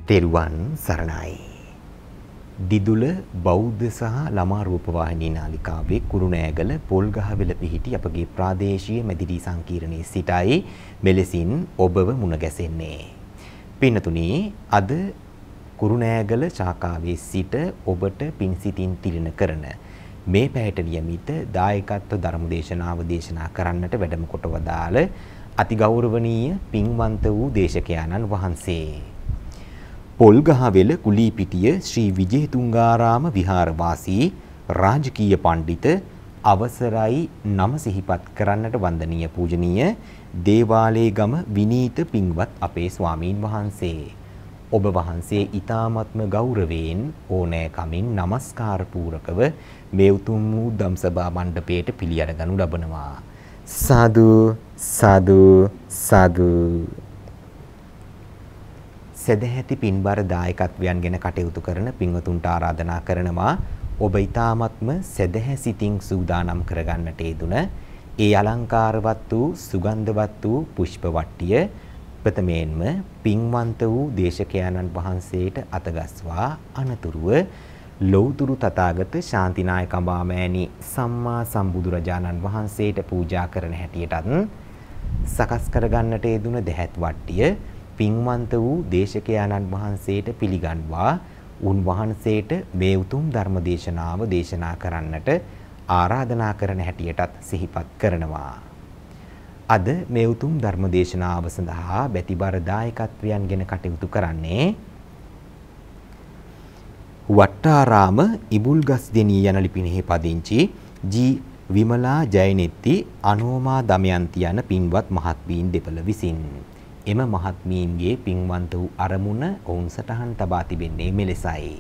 තෙරුවන් සරණයි. දිදුල බෞද්ධ සහ ළමා රූපවාහිනී නාලිකාවේ කුරුණෑගල පොල්ගහවෙල පිහිටි අපගේ ප්‍රාදේශීය මැදිරි සංකීර්ණයේ සිටයි මෙලෙසින් ඔබව මුණ ගැසෙන්නේ. පින්නතුනි, අද කුරුණෑගල ශාඛාවේ සිට ඔබට පින් සිතින් තිලින කරන මේ පැයට නියමිත දායකත්ව ධර්මදේශනාව දේශනා කරන්නට වැඩම කොට වදාළ අතිගෞරවනීය පින්වන්ත වූ දේශකයාණන් වහන්සේ පොල්ගහවෙල කුලීපිටිය ශ්‍රී විජේතුංගාරාම විහාරවාසී රාජකීය පඬිත අවසරයි නම සිහිපත් කරන්නට වන්දනීය පූජනීය දේවාලේගම විනීත පින්වත් අපේ ස්වාමීන් වහන්සේ, ඔබ වහන්සේ ඊ타ත්ම ගෞරවයෙන් ඕනෑකමින් নমස්කාර පූරකව මේ උතුම් වූ ධම්සභා මණ්ඩපයට පිළි අරගනු ලබනවා. සාදු සාදු සාදු. සදැහැති පින්බර දායකත්වයන් ගැන කටයුතු කරන පින්වතුන්ට ආරාධනා කරනවා ඔබ ඊ타ත්ම සදැහැ සිතින් සූදානම් කරගන්නට යෙදුන ඒ අලංකාරවත් වූ සුගන්ධවත් වූ පුෂ්ප වට්ටිය ප්‍රථමයෙන්ම පින්වන්ත වූ දේශකයන්න් වහන්සේට අතගස්වා අනතුරුව ලෞතුරු තථාගත ශාන්තිනායක අමාමෑණි සම්මා සම්බුදුරජාණන් වහන්සේට පූජා කරන හැටියටත් සකස් කරගන්නට යෙදුන දෙහැත් වට්ටිය පින්වන්ත වූ දේශකයාණන් වහන්සේට පිළිගන්වා උන්වහන්සේට මේ උතුම් ධර්ම දේශනාව දේශනා කරන්නට ආරාධනා කරන හැටියටත් සිහිපත් කරනවා. අද මේ උතුම් ධර්ම දේශනාව සඳහා බැතිබර දායකත්වයන් ගැන කටයුතු කරන්නේ වට්ටාරාම ඉබුල්ගස්දෙනී යන ලිපිනෙහි පදිංචි ජී විමලා ජයනෙත්ති අනෝමා දමයන්ති යන පින්වත් මහත්මීන් දෙපළ විසින්. එම මහත්මීන්ගේ පින්වන්ත වූ අරමුණ ඔවුන් සටහන් තබා තිබෙන්නේ මෙලෙසයි.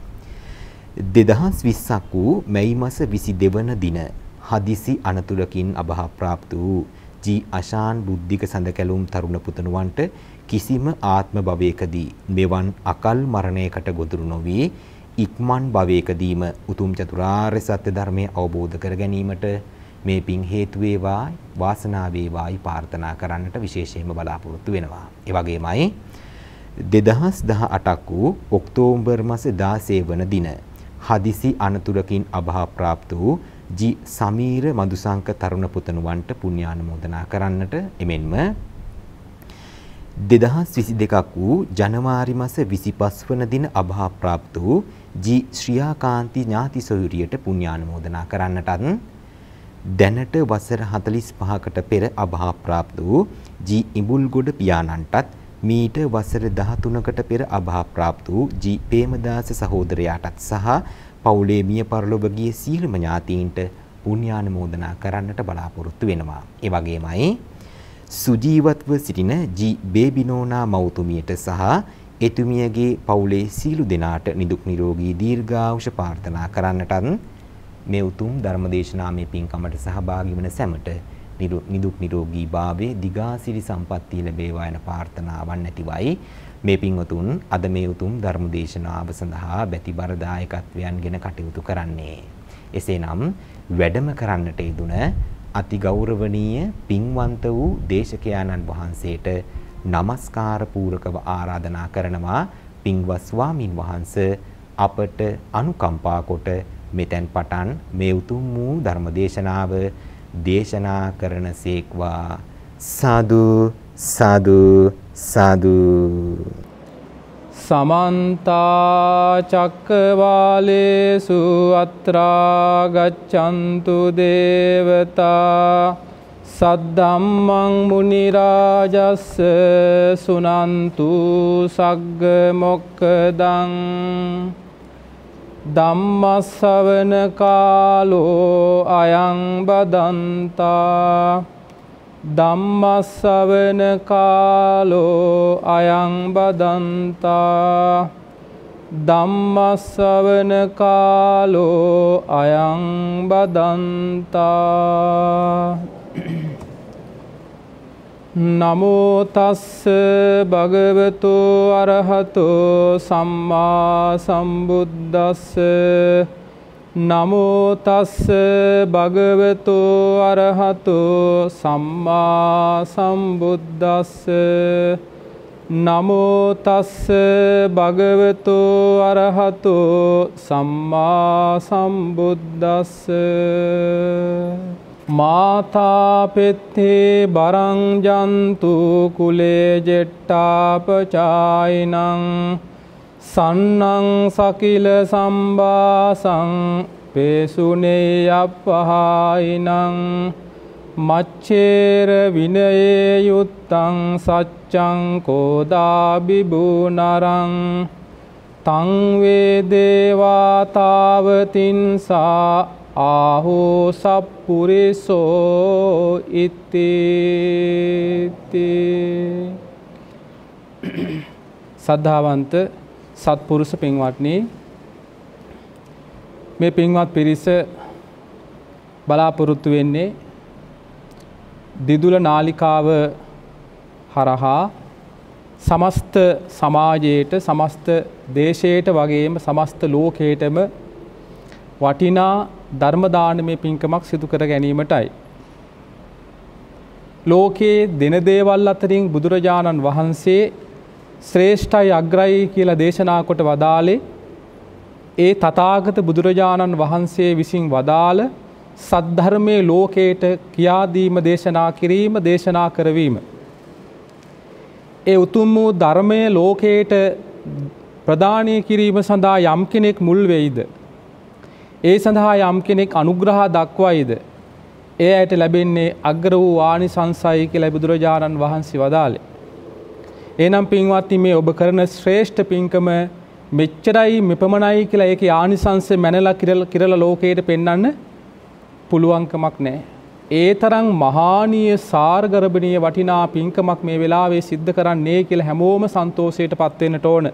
2020ක් වූ මැයි මාස 22 වන දින හදිසි අනතුරකින් අභාප්‍රාප්ත වූ ජී අශාන් බුද්ධික සඳකැලුම් තරුණ පුතණුවන්ට කිසිම ආත්ම භවයකදී මෙවන් අකල් මරණයකට ගොදුරු නොවි ඉක්මන් භවයකදීම උතුම් චතුරාර්ය සත්‍ය ධර්මය අවබෝධ කර ගැනීමට මේ පින් හේතු වේවා වාසනාව වේවායි ප්‍රාර්ථනා කරන්නට විශේෂයෙන්ම බලාපොරොත්තු වෙනවා. ඒ වගේමයි 2018ක් වූ ඔක්තෝබර් මාස 16 වන දින හදිසි අනතුරකින් අභාප්‍රාප්ත වූ ජී සමීර මදුසංක තරුණ පුතණුවන්ට පුණ්‍යානුමෝදනා කරන්නට එමෙන්ම 2022ක් වූ ජනවාරි මාස 25 වන දින අභාප්‍රාප්ත වූ ජී ශ්‍රියාකාන්ති ඥාති සොයුරියට පුණ්‍යානුමෝදනා කරන්නටත් දැනට වසර 45කට පෙර අභාප්‍රාප්ත වූ ජී ඉඹුල්ගොඩ පියාණන්ටත් මීට වසර 13කට පෙර අභාප්‍රාප්ත වූ ජී ප්‍රේමදාස සහෝදරයාටත් සහ පවුලේ මිය පරලොව ගිය සියලුම ඥාතීන්ට පුණ්‍යානුමෝදනා කරන්නට බලාපොරොත්තු වෙනවා. ඒ වගේමයි සුජීවත්ව සිටින ජී බේබිනෝනා මව්තුමියට සහ එතුමියගේ පවුලේ සියලු දෙනාට නිදුක් නිරෝගී දීර්ඝායුෂ ප්‍රාර්ථනා කරන්නටත් මේ උතුම් ධර්මදේශනාමය පින්කමට සහභාගී වන සැමට නිදුක් නිරෝගී භාවයේ දිගාසිරි සම්පත්තිය ලැබේවා යන ප්‍රාර්ථනාවන් නැතිවයි මේ පින්වතුන් අද මේ උතුම් ධර්මදේශනාව සඳහා බැතිබර දායකත්වයන් ගෙන කටයුතු කරන්නේ. එසේනම් වැඩම කරන්නට යෙදුන අතිගෞරවනීය පින්වන්ත වූ දේශකයාණන් වහන්සේට নমස්කාර පූරකව ආරාධනා කරනවා පින්වත් ස්වාමින් වහන්සේ අපට අනුකම්පා කොට මෙතෙන් පටන් මේ උතුම් වූ ධර්ම දේශනාව දේශනා කරන සේක්වා. සාදු සාදු සාදු. සමන්ත චක්කවාලේසු අත්‍රා ගච්ඡන්තු දේවතා සද්ධම්මං මුනි රාජස්ස සුනන්තු සග්ග මොක්ඛදං ධම්මස්සවන කාලෝ අයං බදන්තා ධම්මස්සවන කාලෝ අයං බදන්තා ධම්මස්සවන කාලෝ අයං බදන්තා. නමෝ තස්ස භගවතු අරහතෝ සම්මා සම්බුද්දස්ස නමෝ තස්ස භගවතු අරහතෝ සම්මා සම්බුද්දස්ස නමෝ තස්ස භගවතු අරහතෝ සම්මා සම්බුද්දස්ස මාතා පෙත්තේ බරං ජන්තු කුලේ ජෙට්ටාපචායිනං සන්නං සකිල සම්බාසං පේසුනේ අපහායිනං මච්චේර විනයේ යුත්තං සච්චං කෝදාබිබුනරං තං වේදේවා තාවතින්සා ආහෝ සප්පුරිසෝ ඉතිති. සද්ධාවන්ත සත්පුරුෂ පින්වත්නි, මේ පින්වත් පිරිස බලාපොරොත්තු වෙන්නේ දිදුල නාලිකාව හරහා සමස්ත සමාජයට, සමස්ත දේශයට වගේම සමස්ත ලෝකයටම වටිනා ධර්ම දානමය පින්කමක් සිදු කර ගැනීමටයි. ලෝකයේ දෙන දේවල් අතරින් බුදුරජාණන් වහන්සේ ශ්‍රේෂ්ඨයි අග්‍රයි කියලා දේශනා කොට වදාළේ ඒ තථාගත බුදුරජාණන් වහන්සේ විසින් වදාළ සද්ධර්මයේ ලෝකයට කියා දීම, දේශනා කිරීම, දේශනා කරවීම. ඒ උතුම් වූ ධර්මයේ ලෝකයට ප්‍රදානය කිරීම සඳහා යම් කෙනෙක් මුල් වෙයිද, ඒ සඳහා යම් කෙනෙක් අනුග්‍රහ දක්වයිද, ඒ ඇයට ලැබෙන්නේ අග්‍ර වූ ආනිසංසයි කියලා බුදුරජාණන් වහන්සේ වදාළේ. එනම් පින්වත්නි, මේ ඔබ කරන ශ්‍රේෂ්ඨ පින්කම මෙච්චරයි මෙපමණයි කියලා ඒකේ ආනිසංස මැනලා කිරලා ලෝකයට පෙන්වන්න පුළුවන්කමක් නැහැ. ඒ තරම් මහානීය සාරගර්භණීය වටිනා පින්කමක් මේ වෙලාවේ සිද්ධ කරන්නේ කියලා හැමෝම සන්තෝෂයටපත් වෙන්නට ඕන.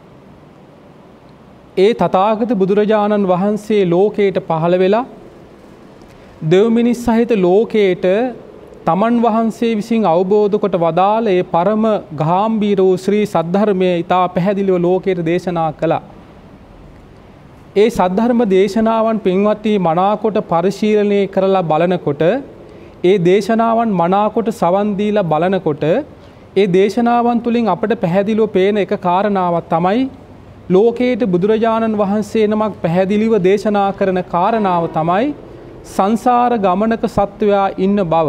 ඒ තථාගත බුදුරජාණන් වහන්සේ ලෝකයට පහළ වෙලා දෙව් මිනිස් සහිත ලෝකයට තමන් වහන්සේ විසින් අවබෝධ කොට වදාළ ඒ පරම ගාම්භීර වූ ශ්‍රී සද්ධර්මයේ ඊටා පැහැදිලිව ලෝකයට දේශනා කළා. ඒ සද්ධර්ම දේශනාවන් පින්වත්නි මනාකොට පරිශීලනය කරලා බලනකොට, ඒ දේශනාවන් මනාකොට සවන් දීලා බලනකොට, ඒ දේශනාවන් තුලින් අපට පැහැදිලිව පේන එක කාරණාවක් තමයි ලෝකයට බුදුරජාණන් වහන්සේ නමක් පැහැදිලිව දේශනා කරන කාරණාව තමයි සංසාර ගමනක සත්වයා ඉන්න බව.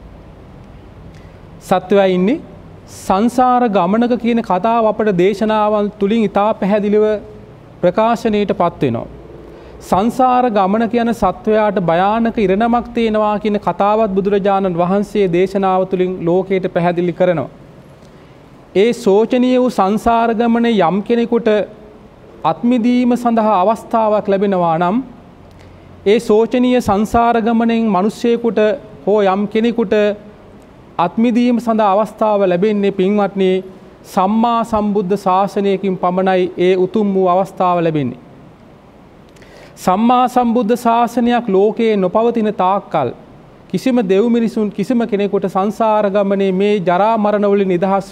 සත්වයා ඉන්නේ සංසාර ගමනක කියන කතාව අපට දේශනාවන් තුලින් ඉතා පැහැදිලිව ප්‍රකාශනයටපත් වෙනවා. සංසාර ගමන කියන සත්වයාට භයානක ඉරණමක් තියෙනවා කියන කතාවත් බුදුරජාණන් වහන්සේ දේශනාව තුලින් ලෝකයට පැහැදිලි කරනවා. ඒ සෝචනීය වූ සංසාර ගමනේ යම් කෙනෙකුට අත්මිදීම සඳහා අවස්ථාවක් ලැබෙනවා නම්, ඒ සෝචනීය සංසාර ගමනෙන් මිනිස්සෙකුට හෝ යම් කෙනෙකුට අත්මිදීම සඳහා අවස්ථාව ලැබෙන්නේ පින්වත්නි සම්මා සම්බුද්ධ ශාසනයකින් පමණයි. ඒ උතුම් වූ අවස්ථාව ලැබෙන්නේ. සම්මා සම්බුද්ධ ශාසනයක් ලෝකයේ නොපවතින තාක්කල් කිසිම දෙව් මිනිසුන් කිසිම කෙනෙකුට සංසාර ගමනේ මේ ජරා මරණ වලින්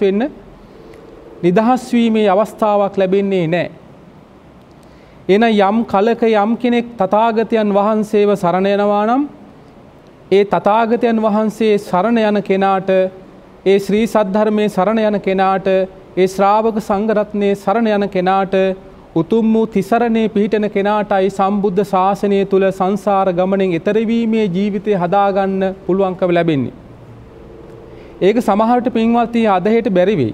නිදහස් වීමේ අවස්ථාවක් ලැබෙන්නේ නැහැ. එන යම් කලක යම් කෙනෙක් තථාගතයන් වහන්සේව සරණ යනවා නම්, ඒ තථාගතයන් වහන්සේ සරණ යන කෙනාට, ඒ ශ්‍රී සද්ධර්මයේ සරණ යන කෙනාට, ඒ ශ්‍රාවක සංඝ රත්නයේ සරණ යන කෙනාට, උතුම් වූ තිසරණේ පිහිටන කෙනාටයි සම්බුද්ධ ශාසනය තුල සංසාර ගමනෙන් එතර වීමේ ජීවිතය හදාගන්න පුළුවන්කම ලැබෙන්නේ. ඒක සමහරට පින්වත්නි අද හෙට බැරි වෙයි.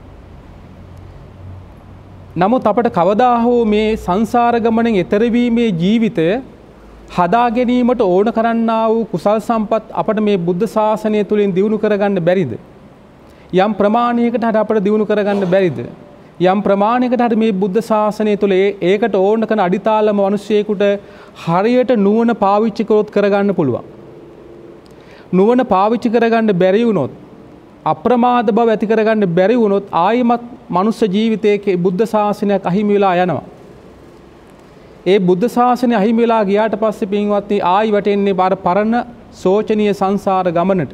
නමුත් අපට කවදා හෝ මේ සංසාර ගමනෙන් එතර වීමේ ජීවිතය හදා ගැනීමට ඕන කරන්නා වූ කුසල් සම්පත් අපට මේ බුද්ධ ශාසනය තුලින් දිනු කරගන්න බැරිද? යම් ප්‍රමාණයකට හරි අපට දිනු කරගන්න බැරිද? යම් ප්‍රමාණයකට හරි මේ බුද්ධ ශාසනය තුල ඒකට ඕන කරන අඩිතාලම මිනිස්සෙකුට හරියට නුවණ පාවිච්චි කරොත් කරගන්න පුළුවන්. නුවණ පාවිච්චි කරගන්න බැරි වුණොත්, අප්‍රමාද බව ඇති කරගන්න බැරි වුණොත් ආයිමත් මනුෂ්‍ය ජීවිතයේ බුද්ධ ශාසනයක් අහිමි වෙලා යනවා. ඒ බුද්ධ ශාසනය අහිමි වෙලා ගියාට පස්සේ පින්වත්නි ආයි වැටෙන්නේ බාර පරණ සෝචනීය සංසාර ගමනට.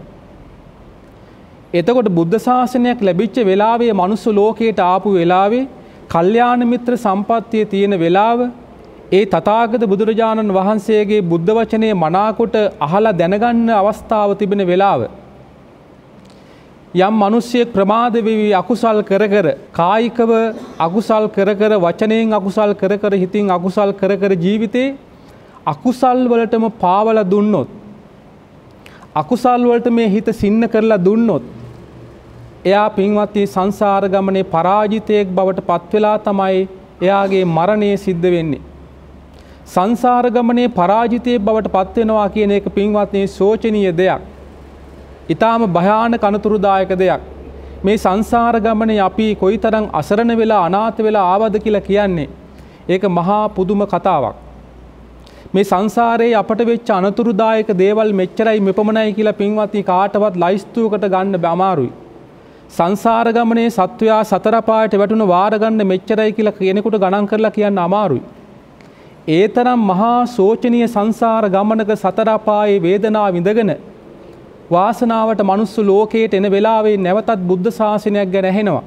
එතකොට බුද්ධ ශාසනයක් ලැබිච්ච වෙලාවේ මනුස්ස ලෝකයට ආපු වෙලාවේ කල්යාණ මිත්‍ර සම්පත්තිය තියෙන වෙලාව, ඒ තථාගත බුදුරජාණන් වහන්සේගේ බුද්ධ වචනේ මනාකොට අහලා දැනගන්න අවස්ථාව තිබෙන වෙලාව, යම් මිනිස්සෙක් ප්‍රමාද වෙවි අකුසල් කර කර කායිකව අකුසල් කර කර වචනයෙන් අකුසල් කර කර හිතින් අකුසල් කර කර ජීවිතේ අකුසල් වලටම පාවලා දුන්නොත් අකුසල් වලට මේ හිත සින්න කරලා දුන්නොත් එයා පින්වත්නි සංසාර ගමනේ පරාජිතයෙක් බවට පත් වෙලා තමයි එයාගේ මරණය සිද්ධ වෙන්නේ. සංසාර ගමනේ පරාජිතයෙක් බවට පත් වෙනවා කියන එක පින්වත්නි සෝචනීය දෙයක්. ඊටාම භයානක අනතුරුදායක දෙයක්. මේ සංසාර ගමනේ අපි කොයිතරම් අසරණ වෙලා අනාථ වෙලා ආවද කියලා කියන්නේ ඒක මහා පුදුම කතාවක්. මේ සංසාරයේ අපට වෙච්ච අනතුරුදායක දේවල් මෙච්චරයි මෙපමණයි කියලා පින්වත්නි කාටවත් ලයිස්තුවකට ගන්න අමාරුයි. සංසාර ගමනේ සත්වයා සතර පායට වැටුණු වාර ගන්න මෙච්චරයි කියලා කෙනෙකුට ගණන් කරලා කියන්න අමාරුයි. ඒ තරම් මහා සෝචනීය සංසාර ගමනක සතර පායේ වේදනාව විඳගෙන වාසනාවට මනුස්ස ලෝකයට එන වෙලාවේ නැවතත් බුද්ධ ශාසනයක් ගැන ඇහෙනවා.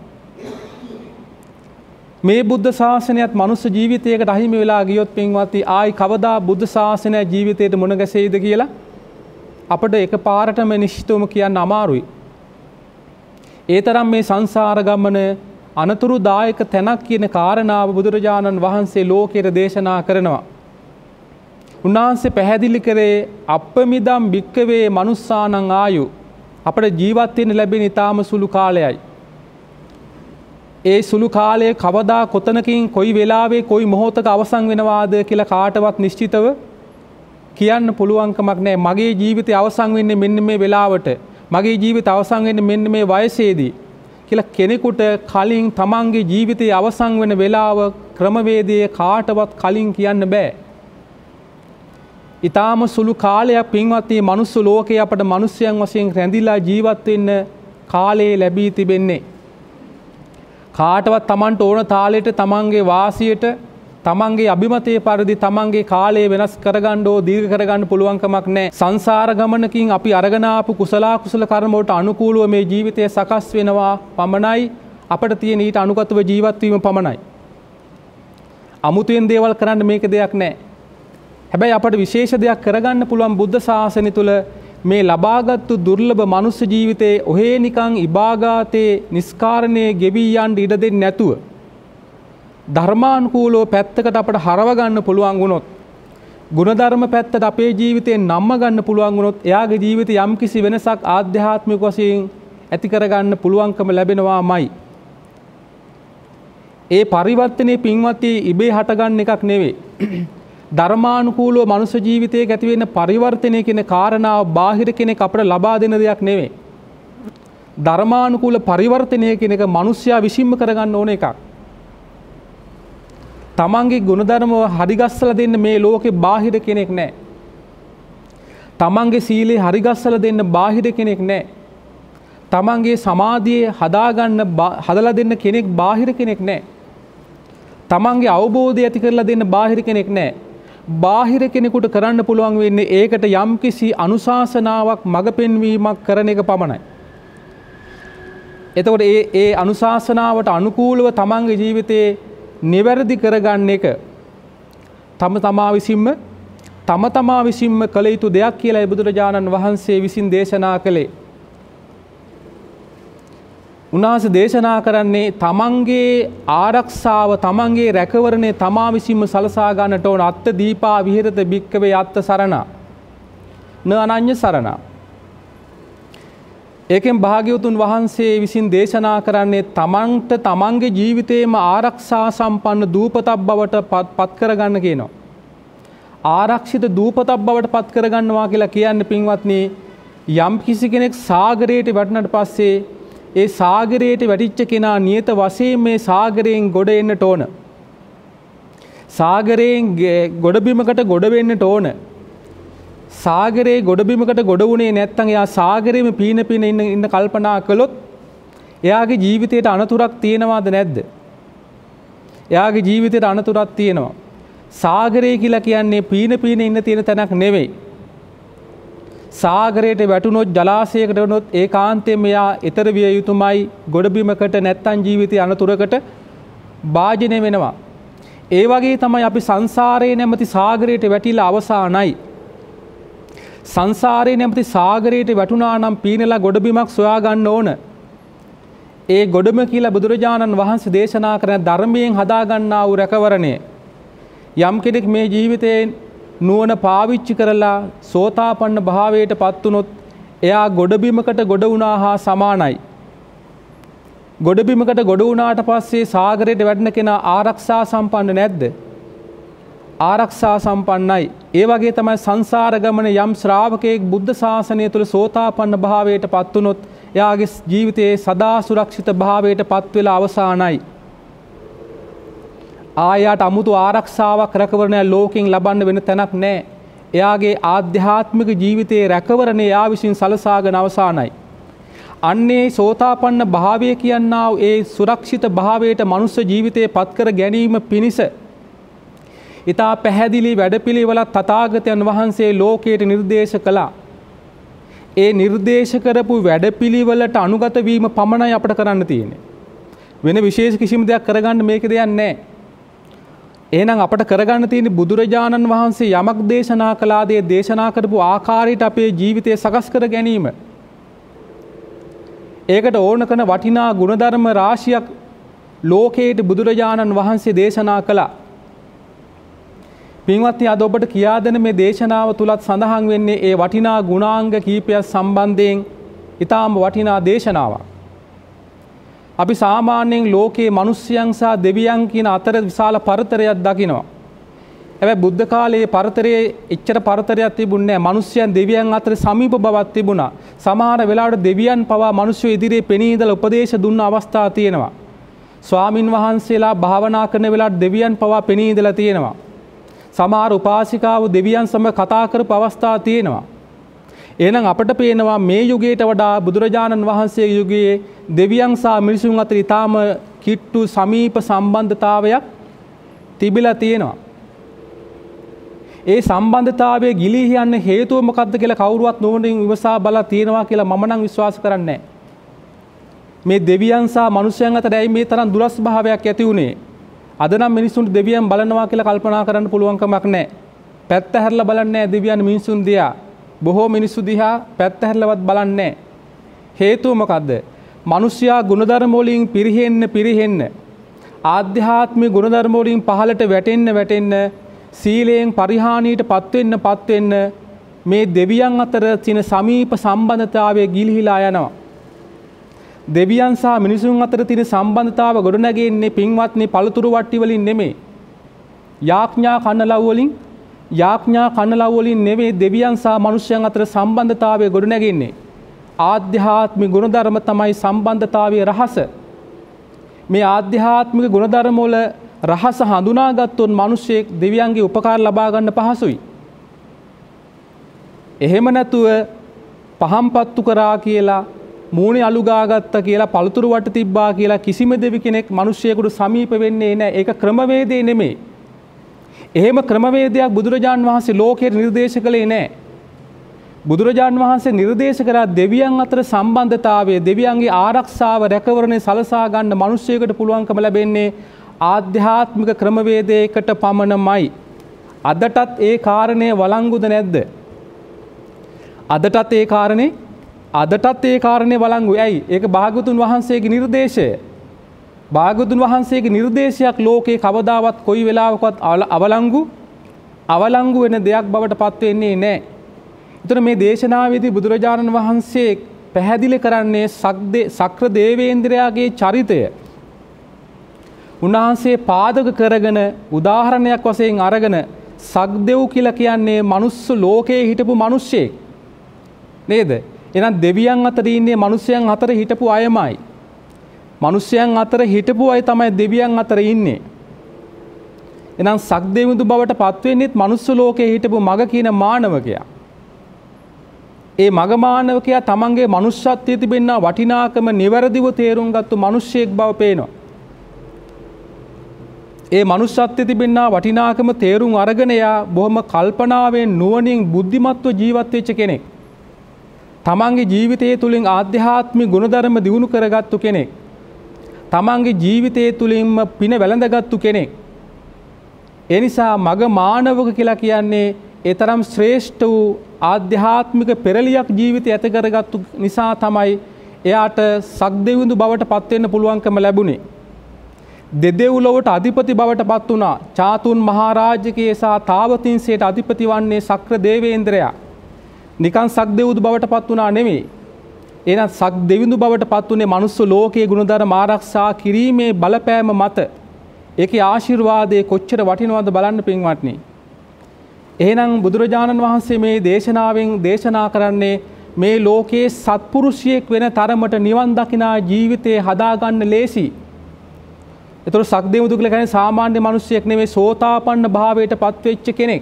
මේ බුද්ධ ශාසනයත් මනුස්ස ජීවිතයකට අහිමි වෙලා ගියොත් පින්වත්නි ආයි කවදා බුද්ධ ශාසනය ජීවිතයට මුණ ගැසෙයිද කියලා අපිට එකපාරටම නිශ්චිතවම කියන්න අමාරුයි. ඒ තරම් මේ සංසාර ගමන අනතුරුදායක තැනක් කියන කාරණාව බුදුරජාණන් වහන්සේ ලෝකයට දේශනා කරනවා. උන්වහන්සේ පැහැදිලි කරේ අප්පමිදම් භික්කවේ මනුස්සානං ආයු අපට ජීවත් වෙන්න ලැබෙන ඊටාම සුළු කාලයයි. ඒ සුළු කාලයේ කවදා කොතනකින් කොයි වෙලාවේ කොයි මොහොතක අවසන් වෙනවාද කියලා කාටවත් නිශ්චිතව කියන්න පුළුවන්කමක් නැහැ. මගේ ජීවිතය අවසන් වෙන්නේ මෙන්න මේ වෙලාවට. මගේ ජීවිතය අවසන් වෙන්නේ මෙන්න මේ වයසේදී කියලා කෙනෙකුට කලින් තමන්ගේ ජීවිතයේ අවසන් වෙන වෙලාව ක්‍රමවේදයේ කාටවත් කලින් කියන්න බෑ. ඊටාම සුළු කාලයක් පින්වත්නි මනුස්ස ලෝකේ අපට මිනිස්යන් වශයෙන් රැඳිලා ජීවත් වෙන්න කාලේ ලැබී තිබෙන්නේ. කාටවත් තමන්ට ඕන තාලෙට තමන්ගේ වාසියට තමන්ගේ අභිමතයේ පරිදි තමන්ගේ කාලය වෙනස් කරගන්න ඕ දීර්ඝ කරගන්න පුළුවන්කමක් නැහැ. සංසාර ගමනකින් අපි අරගෙන ආපු කුසල කර්ම වලට අනුකූලව මේ ජීවිතය සකස් වෙනවා පමණයි අපිට තියෙන ඊට අනුගතව ජීවත් වීම පමණයි. අමුතුවෙන් දේවල් කරන්න මේක දෙයක් නැහැ. හැබැයි අපට විශේෂ දෙයක් කරගන්න පුළුවන් බුද්ධ ශාසනය තුල මේ ලබාගත්තු දුර්ලභ මනුස්ස ජීවිතයේ ඔහේ නිකන් ඉබාගාතේ නිස්කාරණේ ගෙවි යන්න ඉඩ දෙන්නේ නැතුව ධර්මානුකූලව පැත්තකට අපට හරව ගන්න පුළුවන් වුණොත් ගුණධර්ම පැත්තට අපේ ජීවිතේ නම්ම ගන්න පුළුවන් වුණොත් එයාගේ ජීවිතේ යම්කිසි වෙනසක් ආධ්‍යාත්මික වශයෙන් ඇති කරගන්න පුළුවන්කම ලැබෙනවාමයි. ඒ පරිවර්තනයේ පින්වත්නි ඉබේ හටගන්න එකක් නෙවෙයි. ධර්මානුකූලව මනුෂ්‍ය ජීවිතයක ඇති වෙන පරිවර්තනය කියන කාරණාව බාහිර කෙනෙක් අපට ලබා දෙන දෙයක් නෙවෙයි. ධර්මානුකූල පරිවර්තනය කියන එක මිනිස්සයා විසින්ම කරගන්න ඕන එකක්. තමන්ගේ ගුණධර්ම හරිගස්සලා දෙන්න මේ ලෝකේ බාහිර කෙනෙක් නැහැ. තමන්ගේ සීලේ හරිගස්සලා දෙන්න බාහිර කෙනෙක් නැහැ. තමන්ගේ සමාධියේ හදලා දෙන්න කෙනෙක් බාහිර කෙනෙක් නැහැ. තමන්ගේ අවබෝධය ඇති කරලා දෙන්න බාහිර කෙනෙක් නැහැ. බාහිර කෙනෙකුට කරන්න පුළුවන් වෙන්නේ ඒකට යම්කිසි අනුශාසනාවක් මඟ පෙන්වීමක් කරන එක පමණයි. එතකොට ඒ අනුශාසනාවට අනුකූලව තමන්ගේ ජීවිතේ නිවැරදි කරගන්න එක තම තමා විසින්ම කළ යුතු දෙයක් කියලා බුදුරජාණන් වහන්සේ විසින් දේශනා කළේ. උන්වහන්සේ දේශනා කරන්නේ තමන්ගේ ආරක්ෂාව තමන්ගේ රැකවරණය තමා විසින්ම සලසා ගන්නට ඕන. අත්ත දීපා විහෙරත භික්කවේ අත්ත සරණා න අනඤ්ඤ සරණා. ඒකෙන් භාග්‍යවතුන් වහන්සේ විසින් දේශනා කරන්නේ තමන්ට තමන්ගේ ජීවිතේම ආරක්ෂා සම්පන්න දූපතක් බවට පත් කරගන්න කියනවා. ආරක්ෂිත දූපතක් බවට පත් කරගන්නවා කියලා කියන්නේ පින්වත්නි යම් කිසි කෙනෙක් සාගරයට වැටුණාට පස්සේ ඒ සාගරයට වැටිච්ච කෙනා නියත වශයෙන් මේ සාගරයෙන් ගොඩ එන්නට ඕන. සාගරයෙන් ගොඩබිමකට ගොඩ වෙන්නට ඕන. සාගරයේ ගොඩබිමකට ගොඩ වුණේ නැත්නම් එයා සාගරේම පීන ඉන්න කල්පනා කළොත් එයාගේ ජීවිතයට අනතුරක් තියෙනවද නැද්ද? එයාගේ ජීවිතයට අනතුරක් තියෙනවා. සාගරය කියලා කියන්නේ පීන ඉන්න තියෙන තැනක් නෙවෙයි. සාගරයට වැටුනොත් ජලාශයකට වුණොත් ඒකාන්තයෙන් මෙයා ඊතර විය යුතුමයි. ගොඩබිමකට නැත්නම් ජීවිතය අනතුරකට භාජනය වෙනවා. ඒ වගේ තමයි අපි සංසාරයේ නැමැති සාගරයට වැටිලා අවසానයි. සංසාරේ නැමැති සාගරයට වැටුණා නම් පීනලා ගොඩබිමක් සොයා ගන්න ඕන. ඒ ගොඩම කියලා බුදුරජාණන් වහන්සේ දේශනා කරන ධර්මයෙන් හදාගන්නා වූ රැකවරණය යම් කෙනෙක් මේ ජීවිතයේ නුවණ පාවිච්චි කරලා සෝතාපන්න භාවයට පත් වුනොත් එයා ගොඩබිමකට ගොඩ වුණා හා සමානයි. ගොඩබිමකට ගොඩ වුණාට පස්සේ සාගරයට වැටෙන කෙනා ආරක්ෂා සම්පන්න නැද්ද? ආරක්ෂා සම්පන්නයි. ඒ වගේ තමයි සංසාර ගමන යම් ශ්‍රාවකයෙක් බුද්ධ ශාසනය තුළ සෝතාපන්න භාවයට පත් වුනොත් එයාගේ ජීවිතයේ සදා සුරක්ෂිත භාවයට පත් වෙලා අවසానයි. ආයයට අමුතු ආරක්ෂාවක් රැකවරණය ලෝකෙන් ලබන්න වෙන තැනක් නැහැ. එයාගේ ආධ්‍යාත්මික ජීවිතයේ රැකවරණය එයා විසින් සලසාගෙන අවසానයි. අන්නේ සෝතාපන්න භාවය කියනා ඒ සුරක්ෂිත භාවයට මනුෂ්‍ය ජීවිතයේ පත් කර ගැනීම පිණිස ඊතා පැහැදිලි වැඩපිළිවෙලක් තථාගතයන් වහන්සේ ලෝකයට නිර්දේශ කළා. ඒ නිර්දේශ කරපු වැඩපිළිවෙලට අනුගත වීම පමණයි අපට කරන්න තියෙන්නේ. වෙන විශේෂ කිසිම දෙයක් කරගන්න මේකේ දෙයක් නැහැ. එහෙනම් අපට කරගන්න තියෙන්නේ බුදුරජාණන් වහන්සේ යමක් දේශනා කළාද ඒ දේශනා කරපු ආකාරයට අපේ ජීවිතය සකස් කර ගැනීම. ඒකට ඕන කරන වටිනා ගුණධර්ම රාශියක් ලෝකයට බුදුරජාණන් වහන්සේ දේශනා කළා. පින්වත්නි, අද ඔබට කියා දෙන මේ දේශනාව තුලත් සඳහන් වෙන්නේ ඒ වටිනා ගුණාංග කීපයක් සම්බන්ධයෙන් ඊටාම වටිනා දේශනාවක්. අපි සාමාන්‍යයෙන් ලෝකයේ මිනිස්යන් සහ දෙවියන් කියන අතර විශාල පරතරයක් දකිනවා. හැබැයි බුද්ධ කාලයේ පරතරයේ එච්චර පරතරයක් තිබුණේ නැහැ. මිනිස්යන් දෙවියන් අතර සමීප බවක් තිබුණා. සමහර වෙලාවට දෙවියන් පවා මිනිස්සු ඉදිරියේ පෙනී ඉඳලා උපදේශ දුන්න අවස්ථා තියෙනවා. ස්වාමින් වහන්සේලා භාවනා කරන වෙලාවට දෙවියන් පවා පෙනී ඉඳලා තියෙනවා. සමහර උපාසිකාවෝ දෙවියන් සමග කතා කරපු අවස්ථා තියෙනවා. එහෙනම් අපට පේනවා මේ යුගයට වඩා බුදුරජාණන් වහන්සේගේ යුගයේ දෙවියන් සහ මිනිසුන් අතර ඊටාම කිට්ටු සමීප සම්බන්ධතාවයක් තිබිලා තියෙනවා. ඒ සම්බන්ධතාවයේ ගිලී යන්න හේතුව මොකක්ද කියලා කවුරුවත් නොවනින් විමසා බලා තියෙනවා කියලා මම නම් විශ්වාස කරන්නේ නැහැ. මේ දෙවියන් සහ මිනිසයන් අතර ඇයි මේ තරම් දුරස් භාවයක් ඇති වුනේ? අද නම් මිනිසුන්ට දෙවියන් බලනවා කියලා කල්පනා කරන්න පුළුවන් කමක් නැහැ. පැත්ත හැරලා බලන්නේ නැහැ දෙවියන් මිනිසුන් දිහා. බොහෝ මිනිස්සු දිහා පැත්ත හැරලවත් බලන්නේ නැහැ. හේතුව මොකද්ද? මිනිස්යා ගුණධර්ම වලින් පිරිහෙන්න ආධ්‍යාත්මික ගුණධර්ම වලින් පහළට වැටෙන්න සීලයෙන් පරිහානියට පත් වෙන්න මේ දෙවියන් අතර තියෙන සමීප සම්බන්ධතාවය ගිලිහිලා යනවා. දෙවියන් සහ මිනිසුන් අතර තියෙන සම්බන්ධතාව ගොඩනැගෙන්නේ පින්වත්නි පළතුරු වට්ටි වලින් නෙමෙයි. යාඥා කන්නලව් වලින් නෙමෙයි දෙවියන් සහ මිනිසයන් අතර සම්බන්ධතාවය ගොඩනැගෙන්නේ. ආධ්‍යාත්මික ගුණධර්ම තමයි සම්බන්ධතාවයේ රහස. මේ ආධ්‍යාත්මික ගුණධර්ම වල රහස හඳුනාගත්තොත් මිනිසෙක් දෙවියන්ගේ උපකාර ලබා ගන්න පහසුයි. එහෙම නැතුව පහම්පත්තු කරා කියලා මූණේ අලු ගාගත්තා කියලා පළතුරු වට තිබ්බා කියලා කිසිම දෙවි කෙනෙක් මිනිසියෙකුට සමීප වෙන්නේ නැහැ. ඒක ක්‍රමවේදේ නෙමෙයි. එහෙම ක්‍රමවේදයක් බුදුරජාන් වහන්සේ ලෝකයට නිර්දේශ කළේ නැහැ. බුදුරජාන් වහන්සේ නිර්දේශ කරා දෙවියන් අතර සම්බන්ධතාවය, දෙවියන්ගේ ආරක්ෂාව රැකවරණය සලසා ගන්න මිනිසියෙකුට පුළුවන්කම ලැබෙන්නේ ආධ්‍යාත්මික ක්‍රමවේදයකට පමණමයි. අදටත් ඒ කාරණේ වළංගුද නැද්ද? අදටත් ඒ කාරණේ වළංගුයි. ඇයි? ඒක භාග්‍යවතුන් වහන්සේගේ නිර්දේශය. භාග්‍යවතුන් වහන්සේගේ නිර්දේශයක් ලෝකේ කවදාවත් කොයි වෙලාවකවත් අවලංගු වෙන දෙයක් බවට පත් වෙන්නේ නැහැ. ඒතර මේ දේශනාවේදී බුදුරජාණන් වහන්සේ පැහැදිලි කරන්නේ සක්‍ර දේවේන්ද්‍රයාගේ චරිතය. උන්වහන්සේ පාදක කරගෙන උදාහරණයක් වශයෙන් අරගෙන සක්දෙව් කියලා කියන්නේ මනුස්ස ලෝකයේ හිටපු මිනිස්සෙක් නේද? එහෙනම් දෙවියන් අතර ඉන්නේ මිනිස්යන් අතර හිටපු අයමයි. මිනිස්යන් අතර හිටපු අය තමයි දෙවියන් අතර ඉන්නේ. එහෙනම් සක්දෙවිඳු බවට පත් වෙන්නේත් මනුස්ස ලෝකයේ හිටපු මග කියන මානවකයා. ඒ මග මානවකයා තමන්ගේ මනුෂ්‍යත්වයේ තිබෙන වටිනාකම නිවැරදිව තේරුම් ගත්තු මිනිසෙක් බව පේනවා. ඒ මනුෂ්‍යත්වයේ තිබෙන වටිනාකම තේරුම් අරගෙන යා බොහොම කල්පනාවෙන් නුවණින් බුද්ධිමත්ව ජීවත් වෙච්ච කෙනෙක්. තමන්ගේ ජීවිතය තුළින් ආධ්‍යාත්මික ගුණධර්ම දියුණු කරගත්තු කෙනෙක්. තමන්ගේ ජීවිතය තුළින්ම පින වැළඳගත්තු කෙනෙක්. ඒ නිසා මග මානවක කියලා කියන්නේ ඒ තරම් ශ්‍රේෂ්ඨ වූ ආධ්‍යාත්මික පෙරලියක් ජීවිතය ඇත කරගත්තු නිසා තමයි එයාට සක්දෙවිඳු බවට පත් වෙන්න පුළුවන්කම ලැබුණේ. දෙදෙව්ලොවට අධිපති බවට පත් වුණා. චාතුන් මහරජකේ සහ තාවතින්සේට අධිපති වන්නේ ශක්‍ර දේවේන්ද්‍රයා. නිකන් සක්දෙවිඳු බවට පත් වුණා නෙමෙයි. එහෙනම් සක්දෙවිඳු බවට පත් උනේ මනුස්ස ලෝකයේ ගුණධර්ම ආරක්ෂා කිරීමේ බලපෑම මත. ඒකේ ආශිර්වාදයේ කොච්චර වටිනවද බලන්න පින්වත්නි. එහෙනම් බුදුරජාණන් වහන්සේ මේ දේශනාවෙන් දේශනා කරන්නේ මේ ලෝකයේ සත්පුරුෂයෙක් වෙන තරමට නිවන් දකිනා ජීවිතේ හදාගන්න ලේසි. ඒතර සක්දෙවිඳු කියලා කියන්නේ සාමාන්‍ය මිනිසෙක් නෙමෙයි සෝතාපන්න භාවයට පත්වෙච්ච කෙනෙක්.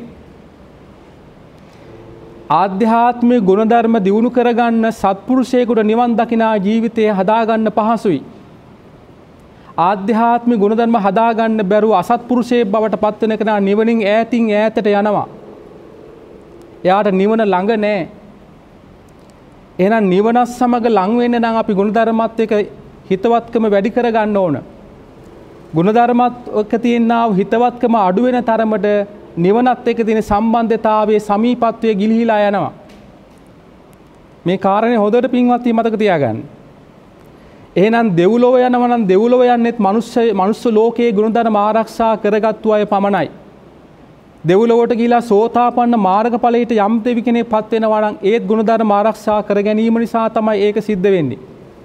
ආධ්‍යාත්මික ගුණධර්ම දියුණු කරගන්න සත්පුරුෂයෙකුට නිවන් දකිනා ජීවිතය හදාගන්න පහසුයි. ආධ්‍යාත්මික ගුණධර්ම හදාගන්න බැරුව අසත්පුරුෂයෙක් බවට පත් වෙන කෙනා නිවනින් ඈතින් ඈතට යනවා. එයාට නිවන ළඟ නැහැ. එහෙනම් නිවනත් සමග ලං වෙන්න නම් අපි ගුණධර්මات එක්ක හිතවත්කම වැඩි කරගන්න ඕන. ගුණධර්මات එක්ක තියෙනා හිතවත්කම අඩු වෙන තරමට නිවනත් එක්ක තියෙන සම්බන්ධතාවයේ සමීපත්වයේ ගිලිහිලා යනවා. මේ කාරණේ හොඳට පින්වත්නි මතක තියාගන්න. එහෙනම් දෙව්ලොව යනවා නම් දෙව්ලොව යන්නේත් මනුස්ස ලෝකයේ ගුණධර්ම ආරක්ෂා කරගත්තු අය පමණයි. දෙව්ලොවට ගිහිලා සෝතාපන්න මාර්ගඵලයට යම් දෙවි කෙනෙක් පත් වෙනවා නම් ඒත් ගුණධර්ම ආරක්ෂා කර ගැනීම නිසා තමයි ඒක සිද්ධ වෙන්නේ.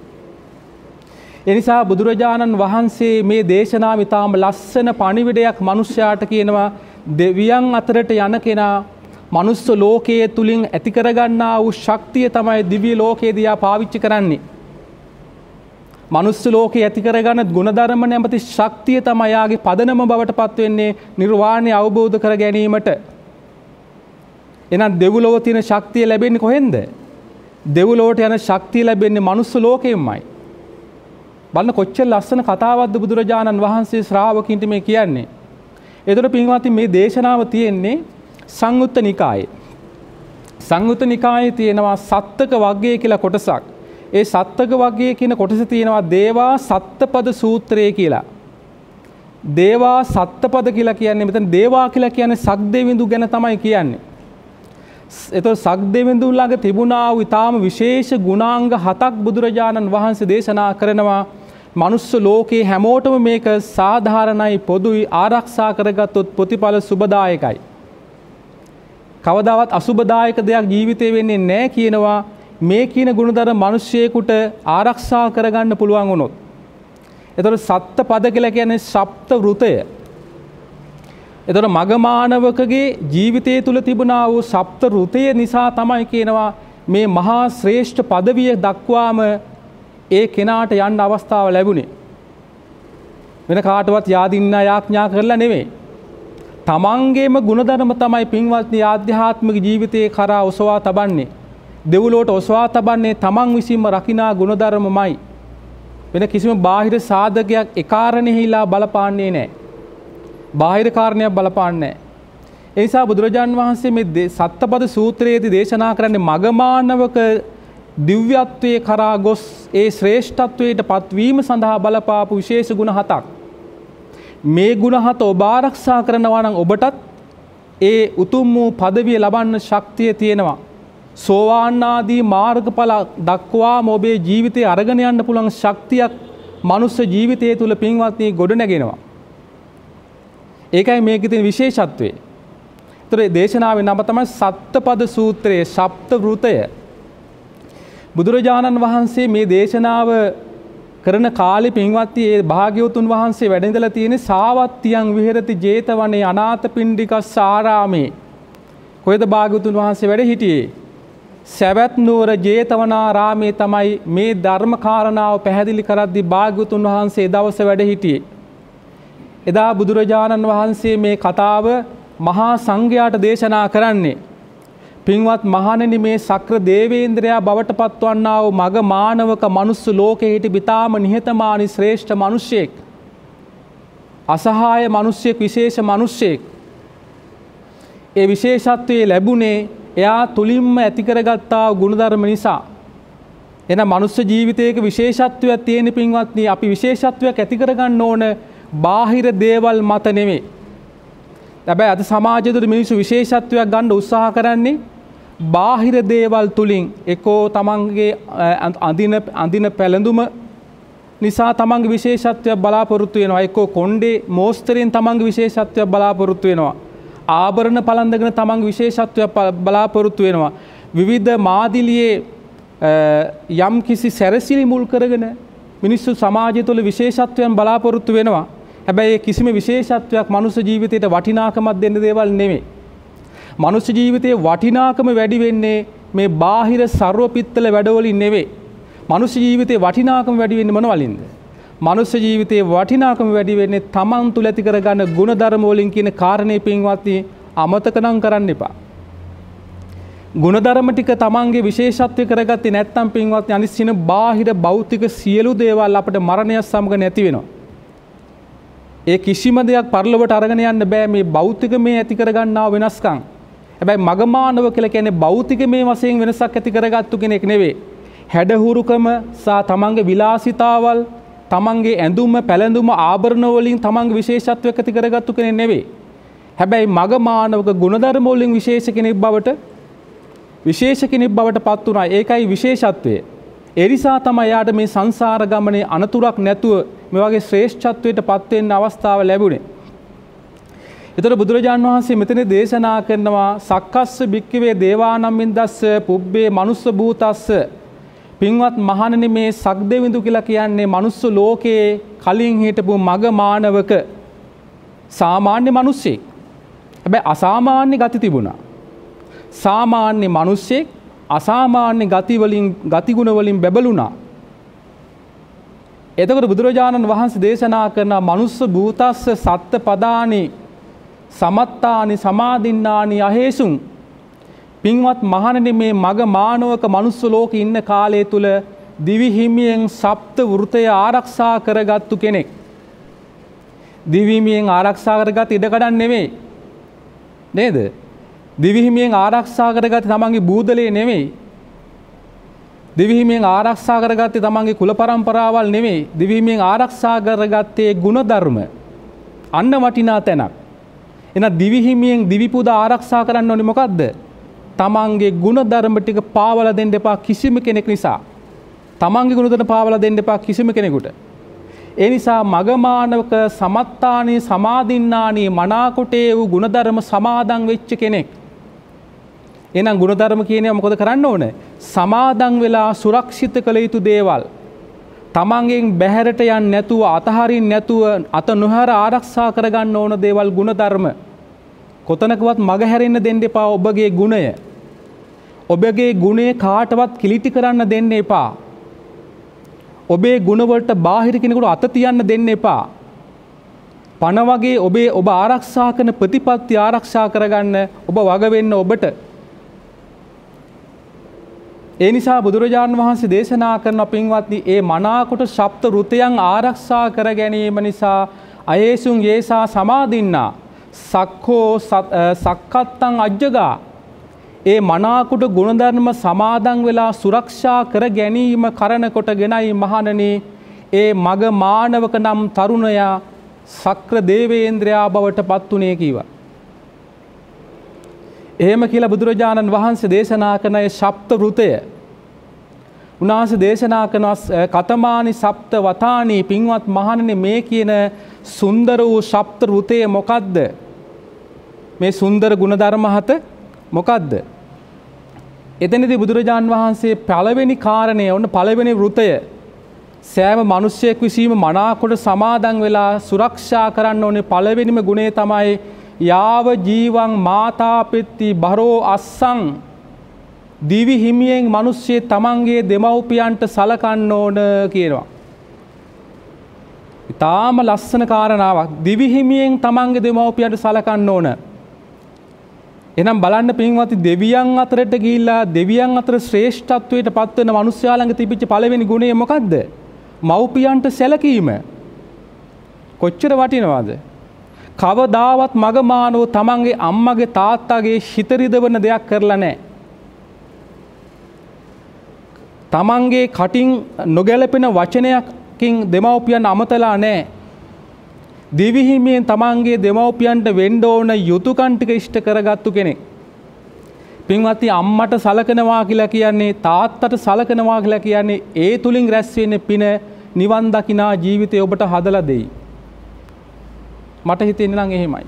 එනිසා බුදුරජාණන් වහන්සේ මේ දේශනාව ඉතාම ලස්සන පණිවිඩයක් මිනිස්යාට කියනවා. දෙවියන් අතරට යන කෙනා මනුස්ස ලෝකයේ තුලින් ඇති කරගන්නා වූ ශක්තිය තමයි දිව්‍ය ලෝකයේදී පාවිච්චි කරන්නේ. මනුස්ස ලෝකයේ ඇති කරගන්න ගුණධර්ම නැමැති ශක්තිය තමයි යාගේ පදනම බවට පත් වෙන්නේ නිර්වාණය අවබෝධ කර ගැනීමට. එහෙනම් දෙව්ලොව තියෙන ශක්තිය ලැබෙන්නේ කොහෙන්ද? දෙව්ලොවට යන ශක්තිය ලැබෙන්නේ මනුස්ස ලෝකයෙන්මයි. බලන්න කොච්චර ලස්සන කතාවක්ද බුදුරජාණන් වහන්සේ ශ්‍රාවකින්ට මේ කියන්නේ. එතකොට පින්වත්නි මේ දේශනාව තියෙන්නේ සංයුත්ත නිකායේ. සංයුත්ත නිකායේ තියෙනවා සත්තක වග්ගය කියලා කොටසක්. ඒ සත්තක වග්ගය කියන කොටස තියෙනවා දේවා සත්තපද සූත්‍රය කියලා. දේවා සත්තපද කියලා කියන්නේ මෙතන දේවා කියලා කියන්නේ සක්දෙවිඳු ගැන තමයි කියන්නේ. එතකොට සක්දෙවිඳු ළඟ තිබුණා වූ ඊටාම විශේෂ ගුණාංග 7ක් බුදුරජාණන් වහන්සේ දේශනා කරනවා. මනුස්ස ලෝකේ හැමෝටම මේක සාධාරණයි පොදුයි ආරක්ෂා කරගත්තොත් ප්‍රතිඵල සුබදායකයි. කවදාවත් අසුබදායක දෙයක් ජීවිතේ වෙන්නේ නැහැ කියනවා. මේ කියන ගුණධර්ම මිනිස්සෙකුට ආරක්ෂා කරගන්න පුළුවන් වුණොත්. එතකොට සත්ත්‍ය පද කියලා කියන්නේ සප්ත වෘතය. එතකොට මගමානවකගේ ජීවිතය තුළ තිබුණා වූ සප්ත වෘතය නිසා තමයි කියනවා මේ මහා ශ්‍රේෂ්ඨ පදවිය දක්වාම ඒ කෙනාට යන්න අවස්ථාව ලැබුණේ. වෙන කාටවත් යාදින්න යාඥා කරලා නෙමෙයි. තමන්ගේම ගුණධර්ම තමයි පින්වත්නි ආධ්‍යාත්මික ජීවිතයේ කරා ඔසවා තබන්නේ. දෙව්ලොවට ඔසවා තබන්නේ තමන් විසින්ම රකිනා ගුණධර්මමයි. වෙන කිසිම බාහිර සාධකයක් ඒ කාරණෙහිලා බලපාන්නේ නැහැ. බාහිර කාරණයක් බලපාන්නේ නැහැ. ඒ නිසා බුදුරජාන් වහන්සේ මේ සත්තපද සූත්‍රයේදී දේශනා කරන්නේ මගමානවක දිව්‍යත්වයේ කරා ගොස් ඒ ශ්‍රේෂ්ඨත්වයට පත්වීම සඳහා බලපාපු විශේෂ ගුණ 7ක්. මේ ගුණ 7 ඔබ ආරක්ෂා කරනවා නම් ඔබටත් ඒ උතුම් වූ পদවිය ලබන්න ශක්තිය තියෙනවා. සෝවාන් ආදී මාර්ගඵල දක්වාම ඔබේ ජීවිතේ අරගෙන යන්න පුළුවන් ශක්තියක් මනුස්ස ජීවිතය තුළ පින්වත්නි ගොඩනගෙනවා. ඒකයි මේකේ තියෙන විශේෂත්වය. ඒතර දේශනාවේ නම තමයි සත්තපද සූත්‍රයේ සප්ත වෘතය. බුදුරජාණන් වහන්සේ මේ දේශනාව කරන කාලේ පින්වත්නි ඒ භාග්‍යවතුන් වහන්සේ වැඩ ඉඳලා තියෙන්නේ සාවත්තියන් විහෙරති 제තවනේ අනාථපිණ්ඩිකස් ආරාමේ. කොහෙද භාග්‍යවතුන් වහන්සේ වැඩ හිටියේ? සවැත් නුවර 제තවනාරාමේ තමයි මේ ධර්ම කාරණාව පැහැදිලි කරද්දී භාග්‍යවතුන් වහන්සේ දවස වැඩ හිටියේ. එදා බුදුරජාණන් වහන්සේ මේ කතාව මහා සංඝයාට දේශනා කරන්නේ. පින්වත් මහණෙනි මේ ශක්‍ර දේවේන්ද්‍රයා බවට පත්වන්නා වූ මග මානවක මනුස්ස ලෝකෙ හිටි බිතාම නිහතමානී ශ්‍රේෂ්ඨ මිනිසෙක්. අසහාය මිනිසෙක් විශේෂ මිනිසෙක්. ඒ විශේෂත්වයේ ලැබුණේ එයා තුලින්ම ඇති කරගත්තා ගුණධර්ම නිසා. එහෙනම් මනුස්ස ජීවිතයක විශේෂත්වයක් තියෙන පින්වත්නි අපි විශේෂත්වයක් ඇති කරගන්න ඕන බාහිර දේවල් මත නෙමෙයි. හැබැයි අද සමාජය තුළ මිනිස්සු විශේෂත්වයක් ගන්න උත්සාහ කරන්නේ බාහිර දේවල් තුලින් එකෝ තමන්ගේ අඳින පැළඳුම නිසා තමන්ගේ විශේෂත්වයක් බලාපොරොත්තු වෙනවා. එක්කෝ කොණ්ඩේ මෝස්තරයෙන් තමන්ගේ විශේෂත්වයක් බලාපොරොත්තු වෙනවා. ආභරණ පළඳගෙන තමන්ගේ විශේෂත්වයක් බලාපොරොත්තු වෙනවා. විවිධ මාදිලියේ යම් කිසි සැරසිලි මුල් කරගෙන මිනිස්සු සමාජය තුළ විශේෂත්වයන් බලාපොරොත්තු වෙනවා. හැබැයි කිසිම විශේෂත්වයක් මනුෂ්‍ය ජීවිතයට වටිනාකමක් දෙන්න දේවල් නෙමෙයි. මනුෂ්‍ය ජීවිතයේ වටිනාකම වැඩි වෙන්නේ මේ බාහිර ਸਰව පිත්තල වැඩවලින් නෙවෙයි. මනුෂ්‍ය ජීවිතයේ වටිනාකම වැඩි වෙන්නේ මොන වලින්ද? මනුෂ්‍ය ජීවිතයේ වටිනාකම වැඩි වෙන්නේ තමන් තුළ ඇති කරගන්න ගුණධර්ම වලින් කියන කාරණේ පින්වත්නි අමතක නම් කරන්න එපා. ගුණධර්ම ටික තමන්ගේ විශේෂත්වය කරගත්තේ නැත්නම් පින්වත්නි අනිත් සින බාහිර භෞතික සියලු දේවල් අපිට මරණය සමග නැති වෙනවා. ඒ කිසිම දෙයක් පරලොවට අරගෙන යන්න බෑ මේ භෞතික මේ ඇති කරගන්නා වෙනස්කම්. හැබැයි මගමානව කියලා කියන්නේ භෞතික මේ වශයෙන් වෙනසක් ඇති කරගත්තු කෙනෙක් නෙවෙයි. හැඩහුරුකම සහ තමන්ගේ විලාසිතාවල්, තමන්ගේ ඇඳුම, පැළඳුම, ආභරණ වලින් තමන්ගේ විශේෂත්වයක් ඇති කරගත්තු කෙනෙක් නෙවෙයි. හැබැයි මගමානවක ගුණධර්ම වලින් විශේෂ කෙනෙක් බවට පත් වුණා. ඒකයි විශේෂත්වය. ඒ නිසා තමයි යාට මේ සංසාර ගමනේ අනතුරක් නැතුව මේ වගේ ශ්‍රේෂ්ඨත්වයට පත් වෙන්න අවස්ථාව ලැබුණේ. ඒතර බුදුරජාන් වහන්සේ මෙතන දේශනා කරනවා සක්කස්ස භික්ඛවේ දේවානම්මින්දස්ස පුබ්බේ මනුස්ස භූතස්ස. පින්වත් මහණෙනි මේ සක්දෙවිඳු කියලා කියන්නේ මනුස්ස ලෝකයේ කලින් හිටපු මග මානවක සාමාන්‍ය මිනිස්සෙක්. හැබැයි අසාමාන්‍ය ගති තිබුණා. සාමාන්‍ය මිනිස්සෙක් අසාමාන්‍ය ගතිගුණ වලින් බැබළුණා. එතකොට බුදුරජාණන් වහන්සේ දේශනා කරන මනුස්ස භූතස්ස සත්ත පදානි සමත්තානි සමාදින්නානි අහේසුං. පින්වත් මහණෙනි මේ මග මානවක මනුස්ස ලෝකේ ඉන්න කාලය තුල දිවි හිමියෙන් සප්ත වෘතය ආරක්ෂා කරගත්තු කෙනෙක්. දිවි හිමියෙන් ආරක්ෂා කරගත් ඉඩකඩක් නෙමෙයි. නේද? දිවි හිමියෙන් ආරක්ෂා කරගත්තේ තමන්ගේ බූදලේ නෙමෙයි. දිවි හිමියෙන් ආරක්ෂා කරගත්තේ තමන්ගේ කුල පරම්පරාවල් නෙමෙයි. දිවි හිමියෙන් ආරක්ෂා කරගත්තේ ගුණධර්ම. අන්න වටිනා තැනක්. එහෙනම් දිවි හිමියෙන් දිවි පුදා ආරක්ෂා කරන්න ඕනේ මොකද්ද? තමන්ගේ ගුණධර්ම ටික පාවලා දෙන්න එපා කිසිම කෙනෙක් නිසා. තමන්ගේ ගුණධර්ම පාවලා දෙන්න එපා කිසිම කෙනෙකුට. ඒ නිසා මගමානවක සමත්තානී සමාදින්නානී මනාකොටේ වූ ගුණධර්ම සමාදන් වෙච්ච කෙනෙක්. එහෙනම් ගුණධර්ම කියන්නේ මොකද කරන්න ඕනේ? සමාදන් වෙලා සුරක්ෂිත කළ යුතු දේවල්. තමන්ගෙන් බැහැරට යන්නේ නැතුව අතහරින්න නැතුව අත නොහැර ආරක්ෂා කරගන්න ඕන දේවල් ගුණධර්ම. කොතනකවත් මග හැරෙන්න දෙන්න එපා ඔබගේ ගුණය. ඔබගේ ගුණය කාටවත් කිලිටි කරන්න දෙන්න එපා. ඔබේ ගුණවලට බාහිර කෙනෙකුට අත තියන්න දෙන්න එපා. පණ වගේ ඔබ ආරක්ෂා කරන ප්‍රතිපත්ති ආරක්ෂා කරගන්න ඔබ වග වෙන්න ඔබට. ඒ නිසා බුදුරජාණන් වහන්සේ දේශනා කරන පින්වත්නි ඒ මනාකොට සප්ත ෘතයන් ආරක්ෂා කර ගැනීම නිසා අයේසුන් යේසා සමාදින්නා සක්ඛෝ සක්කත්තං අජ්ජගා. ඒ මනාකොට ගුණධර්ම සමාදන් වෙලා සුරක්ෂා කර ගැනීම කරන කොටගෙනයි මහණෙනි ඒ මග මානවක නම් තරුණයා සක්‍ර දේවේන්ද්‍රයා බවට පත් උනේ කීවා. එහෙම කියලා බුදුරජාණන් වහන්සේ දේශනා කරන ඒ සප්ත වෘතය උන්වහන්සේ දේශනා කරන කතමානි සප්ත වතානි. පින්වත් මහණෙනි මේ කියන සුන්දර වූ සප්ත වෘතය මොකද්ද? මේ සුන්දර ගුණධර්ම හත මොකද්ද? එතනදී බුදුරජාණන් වහන්සේ පළවෙනි කාරණය ඔන්න පළවෙනි වෘතය සෑම මිනිසෙක් විසීම මනාකොට සමාදන් වෙලා සුරක්ෂා කරන්න ඕනේ පළවෙනිම ගුණය තමයි යාව ජීවං මාතාපෙත්ති බරෝ අස්සං. දිවි හිමියෙන් මිනිස්සේ තමන්ගේ දෙමව්පියන්ට සලකන්න ඕන කියනවා. ඊටාම ලස්සන කාරණාවක්. දිවි හිමියෙන් තමන්ගේ දෙමව්පියන්ට සලකන්න ඕන. එහෙනම් බලන්න පින්වත්නි දෙවියන් අතරට ගිහිල්ලා දෙවියන් අතර ශ්‍රේෂ්ඨත්වයට පත් වෙන මිනිස්යා ළඟ තිබිච්ච පළවෙනි ගුණය මොකද්ද? මව්පියන්ට සැලකීම. කොච්චර වටිනවද? කවදාවත් මගමානව තමන්ගේ අම්මගේ තාත්තාගේ හිත රිදවන දෙයක් කරලා නැහැ. තමන්ගේ කටින් නොගැලපෙන වචනයකින් දෙමව්පියන් අමතලා නැහැ. දිවි හිමියෙන් තමන්ගේ දෙමව්පියන්ට වෙන්න ඕන යුතුයකම් ටික ඉෂ්ට කරගත්තු කෙනෙක්. පින්වත්නි අම්මට සලකනවා කියලා කියන්නේ තාත්තට සලකනවා කියලා කියන්නේ ඒ තුලින් රැස් වෙන්නේ පින නිවන් දකිනා ජීවිතය ඔබට හදලා දෙයි. මට හිතෙන්නේ නම් එහෙමයි.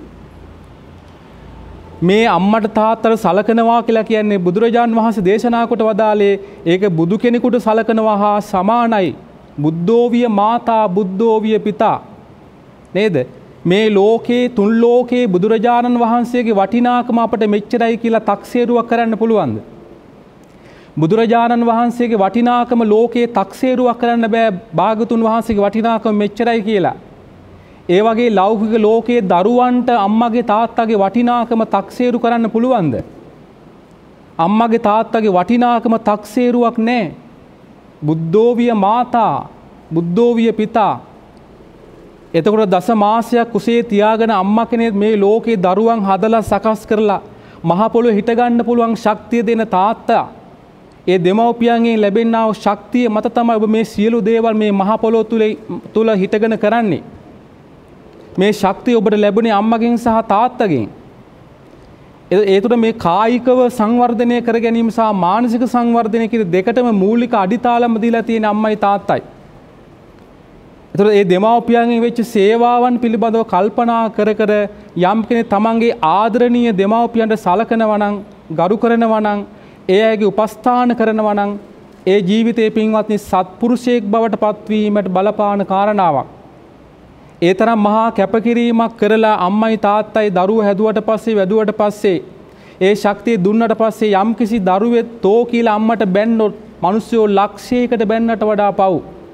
මේ අම්මට තාත්තට සලකනවා කියලා කියන්නේ බුදුරජාන් වහන්සේ දේශනා කොට වදාළේ ඒක බුදු කෙනෙකුට සලකනවා හා සමානයි. බුද්ධෝවිය මාතා බුද්ධෝවිය පිතා. නේද? මේ ලෝකේ තුන් ලෝකේ බුදුරජාණන් වහන්සේගේ වටිනාකම අපට මෙච්චරයි කියලා තක්සේරුවක් කරන්න පුළුවන්ද? බුදුරජාණන් වහන්සේගේ වටිනාකම ලෝකේ තක්සේරුවක් කරන්න බෑ භාගතුන් වහන්සේගේ වටිනාකම මෙච්චරයි කියලා. ඒ වගේ ලෞකික ලෝකයේ දරුවන්ට අම්මගේ තාත්තගේ වටිනාකම තක්සේරු කරන්න පුළුවන්ද? අම්මගේ තාත්තගේ වටිනාකම තක්සේරුවක් නැහැ. බුද්ධෝවිය මාතා බුද්ධෝවිය පිතා. එතකොට දස මාසයක් කුසේ තියාගෙන අම්මා කෙනෙක් මේ ලෝකේ දරුවන් හදලා සකස් කරලා මහ පොළොවේ හිට ගන්න පුළුවන් ශක්තිය දෙන තාත්තා. ඒ දෙමව්පියන්ගෙන් ලැබෙනා වූ ශක්තිය මත තමයි ඔබ මේ සියලු දේවල් මේ මහ පොළොව තුල හිටගෙන කරන්නේ. මේ ශක්තිය ඔබට ලැබුණේ අම්මගෙන් සහ තාත්තගෙන්. ඒ තුළ මේ කායිකව සංවර්ධනය කර ගැනීම සහ මානසික සංවර්ධනය කියන දෙකටම මූලික අඩිතාලම දීලා තියෙන අම්මයි තාත්තයි. එතකොට මේ දෙමව්පියන්ගෙන් වෙච්ච සේවාවන් පිළිබඳව කල්පනා කර කර යම් කෙනෙක් තමන්ගේ ආදරණීය දෙමව්පියන්ට සලකනවා නම්, ගරු කරනවා නම්, ඒ අයගේ උපස්ථාන කරනවා නම් ඒ ජීවිතයේ පින්වත්නි සත්පුරුෂයෙක් බවට පත්වීමට බලපාන කාරණාවක්. ඒ තරම් මහා කැපකිරීමක් කරලා අම්මයි තාත්තයි දරුවෝ හැදුවට පස්සේ වැදුවට පස්සේ ඒ ශක්තිය දුන්නට පස්සේ යම්කිසි දරුවෙක් තෝ කියලා අම්මට බැන්නොත් මිනිස්සුયો ලක්ෂයකට බැන්නට වඩා පව්.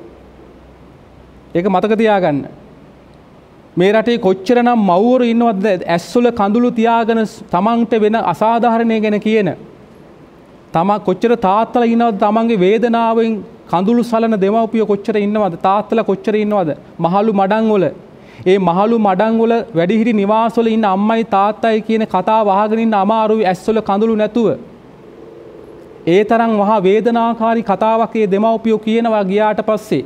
ඒක මතක තියාගන්න. මේ රටේ කොච්චරනම් මව්වරු ඉන්නවද ඇස්වල කඳුළු තියාගෙන තමන්ට වෙන අසාධාරණය ගැන කියන. තමන් කොච්චර තාත්තලා ඉන්නවද තමන්ගේ වේදනාවෙන් කඳුළු සලන දෙමව්පියෝ කොච්චර ඉන්නවද? තාත්තලා කොච්චර ඉන්නවද? මහලු මඩම් වල. ඒ මහලු මඩම් වල වැඩිහිටි නිවාසවල ඉන්න අම්මයි තාත්තයි කියන කතාව අහගෙන ඉන්න අමාරුයි ඇස්වල කඳුළු නැතුව. ඒ තරම් මහා වේදනාකාරී කතාවක් ඒ දෙමව්පියෝ කියනවා ගියාට පස්සේ.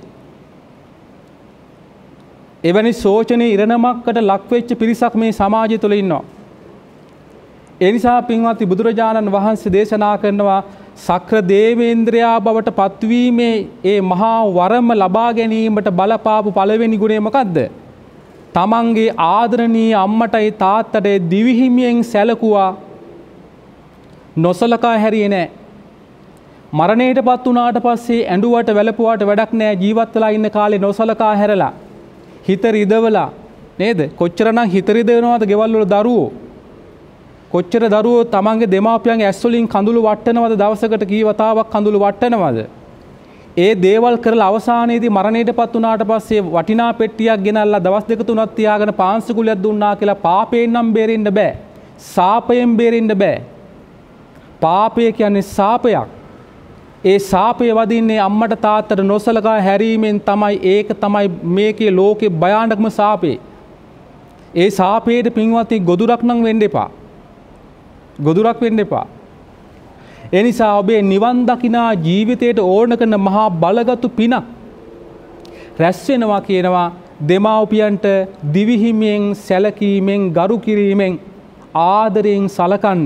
එවැනි සෝචනීය ඉරණමකට ලක්වෙච්ච පිරිසක් මේ සමාජය තුළ ඉන්නවා. ඒ නිසා පින්වත්නි බුදුරජාණන් වහන්සේ දේශනා කරනවා සක්‍ර දේවේන්ද්‍රයා බවට පත්වීමේ ඒ මහා වරම ලබා ගැනීමට බලපාපු පළවෙනි ගුණය මොකද්ද? තමන්ගේ ආදරණීය අම්මටයි තාත්තටයි දිවිහිමියෙන් සැලකුවා, නොසලකා හැරියේ නැහැ. මරණයටපත් වුණාට පස්සේ ඇඬුවට වැළපුවාට වැඩක් නැහැ. ජීවත් වෙලා ඉන්න කාලේ නොසලකා හැරලා හිත රිදවලා නේද? කොච්චරනම් හිත රිදවනවද ගෙවල් වල දරුවෝ? කොච්චර දරුවෝ තමන්ගේ දෙමාපියන්ගේ ඇස් වලින් කඳුළු වට්ටනවද? දවසකට කී වතාවක් කඳුළු වට්ටනවද? ඒ දේවල් කරලා අවසානයේදී මරණයටපත් වුණාට පස්සේ වටිනා පෙට්ටියක් ගෙනල්ලා දවස් දෙක තුනක් තියාගෙන පාංශුකුලයක් දුන්නා කියලා පාපයෙන් නම් බේරෙන්න බෑ. සාපයෙන් බේරෙන්න බෑ. පාපය කියන්නේ සාපයක්. ඒ සාපය වදින්නේ අම්මට තාත්තට නොසලකා හැරීමෙන් තමයි. ඒක තමයි මේකේ ලෝකේ භයානකම සාපේ. ඒ සාපේට පින්වත්නි ගොදුරක් නම් වෙන්න එපා. ගොදුරක් වෙන්න එපා. ඒ නිසා ඔබේ නිවන් දකිනා ජීවිතයට ඕන කරන මහා බලගත් පිනක් රැස් වෙනවා කියනවා දෙමාපියන්ට දිවිහිමියෙන් සැලකීමෙන් ගරු කිරීමෙන් ආදරයෙන් සලකන්න.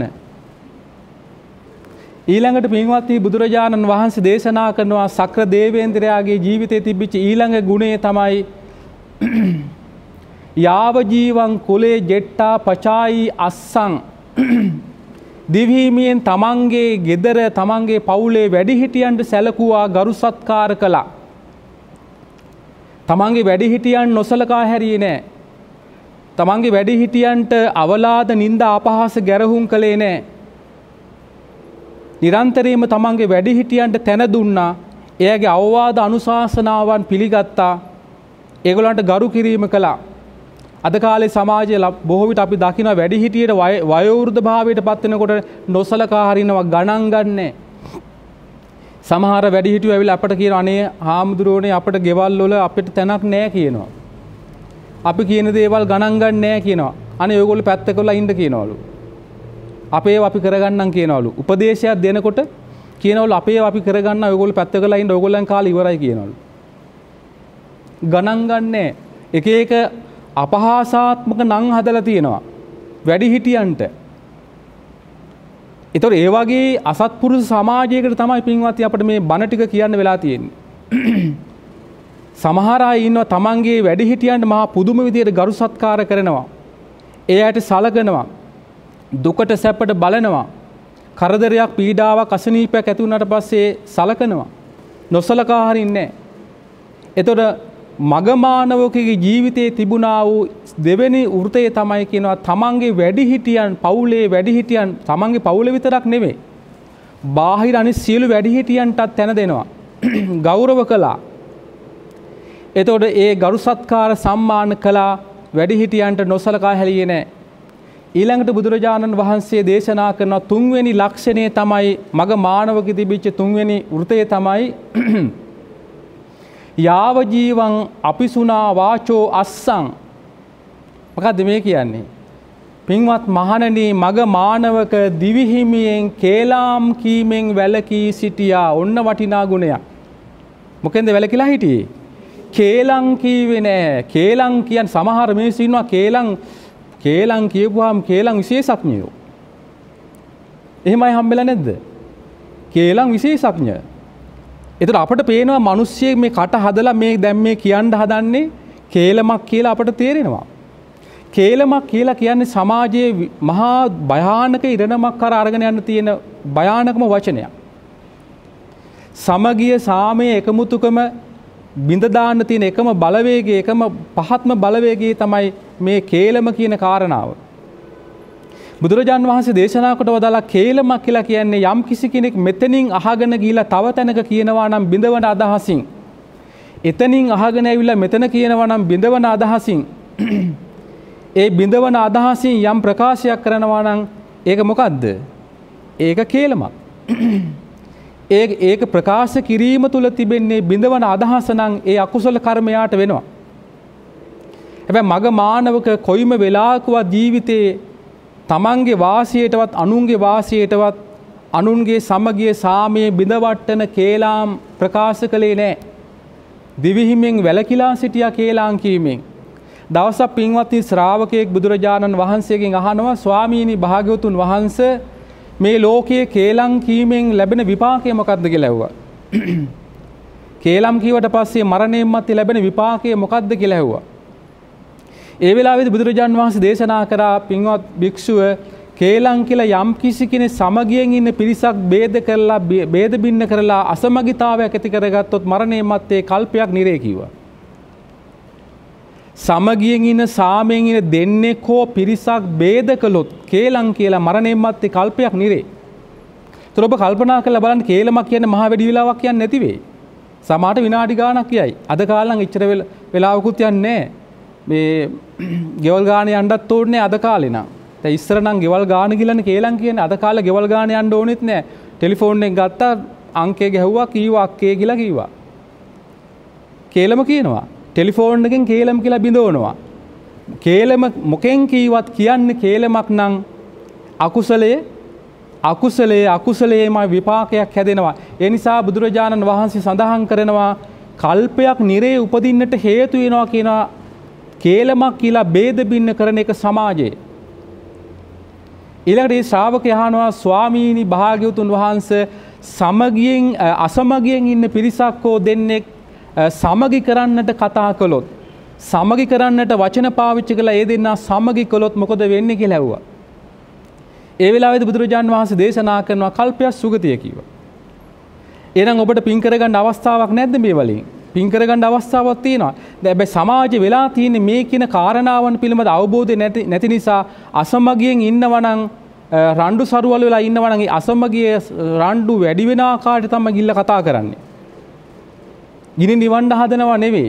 ඊළඟට පින්වත්නි බුදුරජාණන් වහන්සේ දේශනා කරනවා සක්‍ර දේවේන්ද්‍රයාගේ ජීවිතයේ තිබිච්ච ඊළඟ ගුණය තමයි යාව ජීවං කුලේ ජෙට්ටා පචායි අස්සං. දිවිහිමියෙන් තමන්ගේ ගෙදර තමන්ගේ පවුලේ වැඩිහිටියන්ට සැලකුවා, ගරු සත්කාර කළා. තමන්ගේ වැඩිහිටියන් නොසලකා හැරියේ නැහැ. තමන්ගේ වැඩිහිටියන්ට අවලාද නින්දා අපහාස ගැරහුම් කළේ නැහැ. නිරන්තරයෙන්ම තමන්ගේ වැඩිහිටියන්ට තැන දුන්නා. එයාගේ අවවාද අනුශාසනාවන් පිළිගත්තා. ඒගොල්ලන්ට ගරු කිරීම කළා. අද කාලේ සමාජයේ බොහෝ විට අපි දකින වැඩිහිටියට වයෝවෘද්ධ භාවයට පත් වෙනකොට නොසලකා හරිනවා, ගණන් ගන්නෑ. සමහර වැඩිහිටියෝ ඇවිල්ලා අපට කියනවා අනේ හාමුදුරුවනේ අපට ගෙවල් වල අපිට තැනක් නැහැ කියනවා. අපි කියන දේවල් ගණන් ගන්න නැහැ කියනවා. අනේ ඔයගොල්ලෝ පැත්තකලා ඉන්න කියනවලු. අපේව අපි කරගන්නම් කියනවලු. උපදේශයක් දෙනකොට කියනවලු අපේව අපි කරගන්න ඔයගොල්ලෝ පැත්තකලා ඉන්න ඔයගොල්ලන් කාලේ ඉවරයි කියනවලු. ගණන් ගන්නෑ. එක එක අපහාසාත්මක නම් හදලා තියෙනවා වැඩිහිටියන්ට. ඒතකොට ඒ වගේ අසත්පුරුෂ සමාජයකට තමයි පින්වත්නි අපිට මේ බණ ටික කියන්න වෙලා තියෙන්නේ. සමහර අය ඉන්නවා තමන්ගේ වැඩිහිටියන්ට මහා පුදුම විදියට ගරු සත්කාර කරනවා. ඒ අයට සලකනවා. දුකට සැපට බලනවා. කරදරයක් පීඩාවක් අසනීපයක් ඇති වුණාට පස්සේ සලකනවා. නොසලකා හරින්නේ නැහැ. එතකොට මගමානවකගේ ජීවිතයේ තිබුණා වූ දෙවෙනි වෘතය තමයි කියනවා තමන්ගේ වැඩිහිටියන් පවුලේ වැඩිහිටියන් තමන්ගේ පවුල විතරක් නෙවෙයි. බාහිර අනිත් සියලු වැඩිහිටියන්ටත් තැන දෙනවා. ගෞරව කළා. එතකොට ඒ ගරු සත්කාර සම්මාන කළා වැඩිහිටියන්ට නොසලකා හැලියේ නැහැ. ඊළඟට බුදුරජාණන් වහන්සේ දේශනා කරන තුන්වෙනි ලක්ෂණය තමයි මග මානවකෙ තිබිච්ච තුන්වෙනි වෘතය තමයි යාව ජීවං අපිසුනා වාචෝ අස්සං. මොකද්ද මේ කියන්නේ? පින්වත් මහණනි මග මානවක දිවිහිමියෙන් කේලාම් කීමෙන් වැළකී සිටියා. ඔන්න වටිනා ගුණයක්. මොකෙන්ද වැළකීලා හිටියේ? කේලම් කීවේ නෑ. කේලම් කියන්නේ සමහර මිනිස්සු ඉන්නවා කේලම් කියපුවාම කේලම් විශේෂඥයෝ. එහෙමයි හම්බෙලා නැද්ද? කේලම් විශේෂඥ. ඒතර අපිට පේනවා මිනිස්සෙක් මේ කට හදලා මේ දැන් මේ කියන්න හදන්නේ කේලමක් කියලා අපිට තේරෙනවා. කේලමක් කියලා කියන්නේ සමාජයේ මහා භයානක ඉරණමක් කර අරගෙන යන්න තියෙන භයානකම වචනයක්. සමගිය සාමය එකමුතුකම බිඳ දාන්න තියෙන එකම බලවේගය එකම පහත්ම බලවේගය තමයි මේ කේලම කියන කාරණාව. බුදුරජාන් වහන්සේ දේශනා කොට වදාලා කේලමක් කියලා කියන්නේ යම් කිසි කෙනෙක් මෙතනින් අහගෙන ගිහිලා තව තැනක කියනවා නම් බිඳවන අදහසින් එතනින් අහගෙන ඇවිල්ලා මෙතන කියනවා නම් බිඳවන අදහසින් ඒ බිඳවන අදහසින් යම් ප්‍රකාශයක් කරනවා නම් ඒක මොකද්ද? ඒක කේලමක්. ඒක ප්‍රකාශ කිරීම තුළ තිබෙන්නේ බිඳවන අදහස නම් ඒ අකුසල කර්මයාට වෙනවා. හැබැයි මග මානවක කොයිම වෙලාවකවත් ජීවිතේ තමන්ගේ වාසියටවත් අනුන්ගේ වාසියටවත් අනුන්ගේ සමගිය සාමයේ බිඳවට්ටන කේලාම් ප්‍රකාශ කළේ නැහැ. දිවිහිමියෙන් වැළකීලා සිටියා කේලාම් කීමෙන්. දවසක් පින්වත්නි ශ්‍රාවකයෙක් බුදුරජාණන් වහන්සේගෙන් අහනවා ස්වාමීනි භාග්‍යවතුන් වහන්සේ මේ ලෝකයේ කේලම් කීමෙන් ලැබෙන විපාකය මොකක්ද කියලා ඇහුවා. කේලම් කීවට පස්සේ මරණයෙන් මත්තේ ලැබෙන විපාකය මොකක්ද කියලා ඇහුවා. ඒ වෙලාවේදී බුදුරජාණන් වහන්සේ දේශනා කරා පින්වත් භික්ෂුව කේලම් කියලා යම් කිසි කෙනෙක් සමගියෙන් ඉන්න පිරිසක් ભેද බින්න කරලා අසමගිතාවයක් ඇති කරගත්තොත් මරණයෙන් මත්තේ කල්පයක් නිරේ කිව්වා. සමගියෙන් ඉන්න සාමයෙන් ඉන්න දෙන්නෙක් හෝ පිරිසක් ભેද කළොත් කේලම් කියලා මරණයෙන් මත්තේ කල්පයක් නිරේ. ඒතර ඔබ කල්පනා කරලා බලන්න කේලමක් කියන්නේ මහා වැඩි වෙලාවක් කියන්නේ නැති වෙයි. සමහරට විනාඩි ගාණක් කියයි. අද කාලේ නම් ඉච්චර වෙලාවකුත් යන්නේ නැහැ. මේ ගෙවල් ගාන යන්නත් ඕනේ අද කාලේ නම්. දැන් ඉස්සර නම් ගෙවල් ගාන ගිලන්නේ කේලම් කියන්නේ අද කාලේ ගෙවල් ගාන යන්න ඕනෙත් නැහැ. ටෙලිෆෝන් එක ගත්තා අංකය ගැහුවා කීවා අක්කේ කියලා කිව්වා. කේලම කියනවා. ටෙලිෆෝන් එකෙන් කේලම් කියලා බිඳවනවා. කේලම මොකෙන් කීවත් කියන්නේ කේලමක් නම් අකුසලයේම විපාකයක් හැදෙනවා. ඒ නිසා බුදුරජාණන් වහන්සේ සඳහන් කරනවා කල්පයක් නිරේ උපදින්නට හේතු වෙනවා කියනවා කේලමක් කියලා ભેද බින්න කරන එක සමාජයේ. ඊළඟට මේ ශ්‍රාවකයා අහනවා ස්වාමීනි භාග්‍යවතුන් වහන්සේ සමගියෙන් අසමගියෙන් ඉන්න පිරිසක් හෝ දෙන්නෙක් සමගි කරන්නට කතා කළොත් සමගි කරන්නට වචන පාවිච්චි කළා ඒ දෙන්නා සමගි කළොත් මොකද වෙන්නේ කියලා ඇහුවා. ඒ වෙලාවේදී බුදුරජාන් වහන්සේ දේශනා කරනවා කල්පයක් සුගතිය කිව්වා. එහෙනම් ඔබට පින් කරගන්න අවස්ථාවක් නැද්ද මේ වලින්? පින් කරගන්න අවස්ථාවක් තියෙනවා. දැන් හැබැයි සමාජේ වෙලා තියෙන මේ කියන කාරණාවන් පිළිබඳ අවබෝධය නැති නිසා අසමගියෙන් ඉන්නවා නම් රණ්ඩු සරුවල වෙලා ඉන්නවා නම් ඒ අසමගිය රණ්ඩු වැඩි වෙන ආකාරයට තමයි ගිල්ල කතා කරන්නේ. ගිනි නිවන්න හදනවා නෙවෙයි.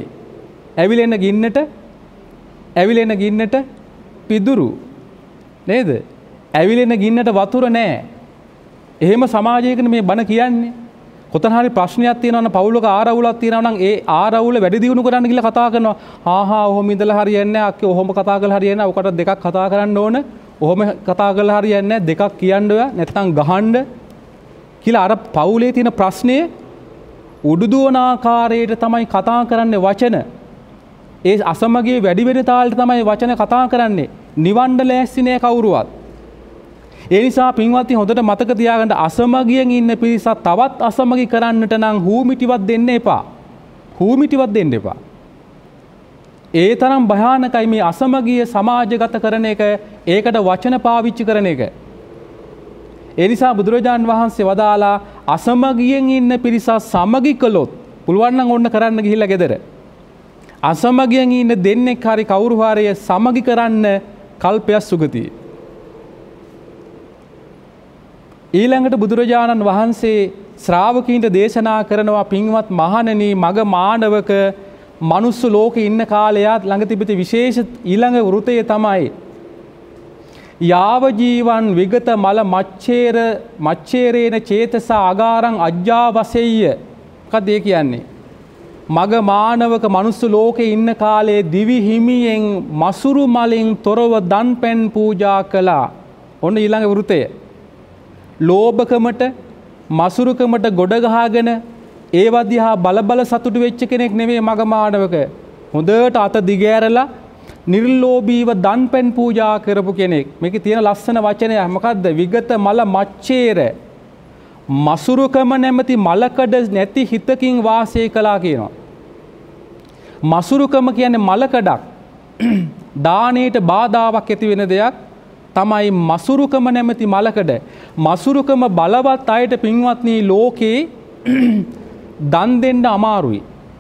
ඇවිලෙන ගින්නට පිදුරු නේද? ඇවිලෙන ගින්නට වතුර නැහැ. එහෙම සමාජයකට මේ බණ කියන්නේ. කොතන හරි ප්‍රශ්නයක් තියෙනවා නම් පවුලක ආරවුලක් තියෙනවා නම් ඒ ආරවුල වැඩි දියුණු කරන්න කියලා කතා කරනවා. ඔහොම ඉඳලා හරියන්නේ නැහැ. අක්කේ ඔහොම කතා කරලා හරියන්නේ නැහැ. ඔකට දෙකක් කතා කරන්න ඕන. ඔහොම කතා කරලා හරියන්නේ නැහැ. දෙකක් කියන්න ඔයා නැත්නම් ගහන්න කියලා අර පවුලේ තියෙන ප්‍රශ්නේ උඩුදුවන ආකාරයට තමයි කතා කරන්නේ වචන. ඒ අසමගිය වැඩි වෙන තාලෙට තමයි වචන කතා කරන්නේ. නිවන්න ලෑස්ති නෑ කවුරුවත්. ඒ නිසා පින්වත්නි හොඳට මතක තියාගන්න අසමගියෙන් ඉන්න පිරිසක් තවත් අසමගි කරන්නට නම් හූමිටිවත් දෙන්න එපා. හූමිටිවත් දෙන්න එපා. ඒ තරම් භයානකයි මේ අසමගිය සමාජගත කරන එක, ඒකට වචන පාවිච්චි කරන එක. ඒ නිසා බුදුරජාන් වහන්සේ වදාලා අසමගියෙන් ඉන්න පිරිසක් සමගි කළොත් පුළුවන් නම් ඕන්න කරන්න ගිහිල්ලා ගෙදර. අසමගියෙන් ඉන්න දෙන්නෙක් හරි කවුරු හරි සමගි කරන්න කල්පයක් සුගතියි. ඊළඟට බුදුරජාණන් වහන්සේ ශ්‍රාවකීන්ට දේශනා කරනවා පින්වත් මහණෙනි මග මානවක මනුස්ස ලෝකේ ඉන්න කාලයත් ළඟ තිබිච්ච විශේෂ ඊළඟ වෘතය තමයි යාව ජීවන් විගත මල මච්ඡේරේන චේතස අගාරං අජ්ජාවසෙය්‍ය. මොකක්ද ඒ කියන්නේ? මග මානවක මනුස්ස ලෝකේ ඉන්න කාලේ දිවි හිමියෙන් මසුරු මලින් තොරව දන් පැන් පූජා කළා. ඔන්න ඊළඟ වෘතය. ලෝභකමට මසුරුකමට ගොඩ ගහගෙන ඒව දිහා බල සතුටු වෙච්ච කෙනෙක් නෙවෙයි මග මානවක. හොඳට අත දිගෑරලා නිර්ලෝභීව දන් පැන් පූජා කරපු කෙනෙක්. මේකේ තියෙන ලස්සන වචනය මොකද්ද? විගත මල මච්ඡේර. මසුරුකම නැමැති මලකඩ නැති හිතකින් වාසය කළා කියනවා. මසුරුකම කියන්නේ මලකඩක්. දානයට බාධාවක් ඇති වෙන දෙයක් තමයි මසුරුකම නැමැති මලකඩ. මසුරුකම බලවත් අයට පින්වත්නි ලෝකේ දන් දෙන්න අමාරුයි.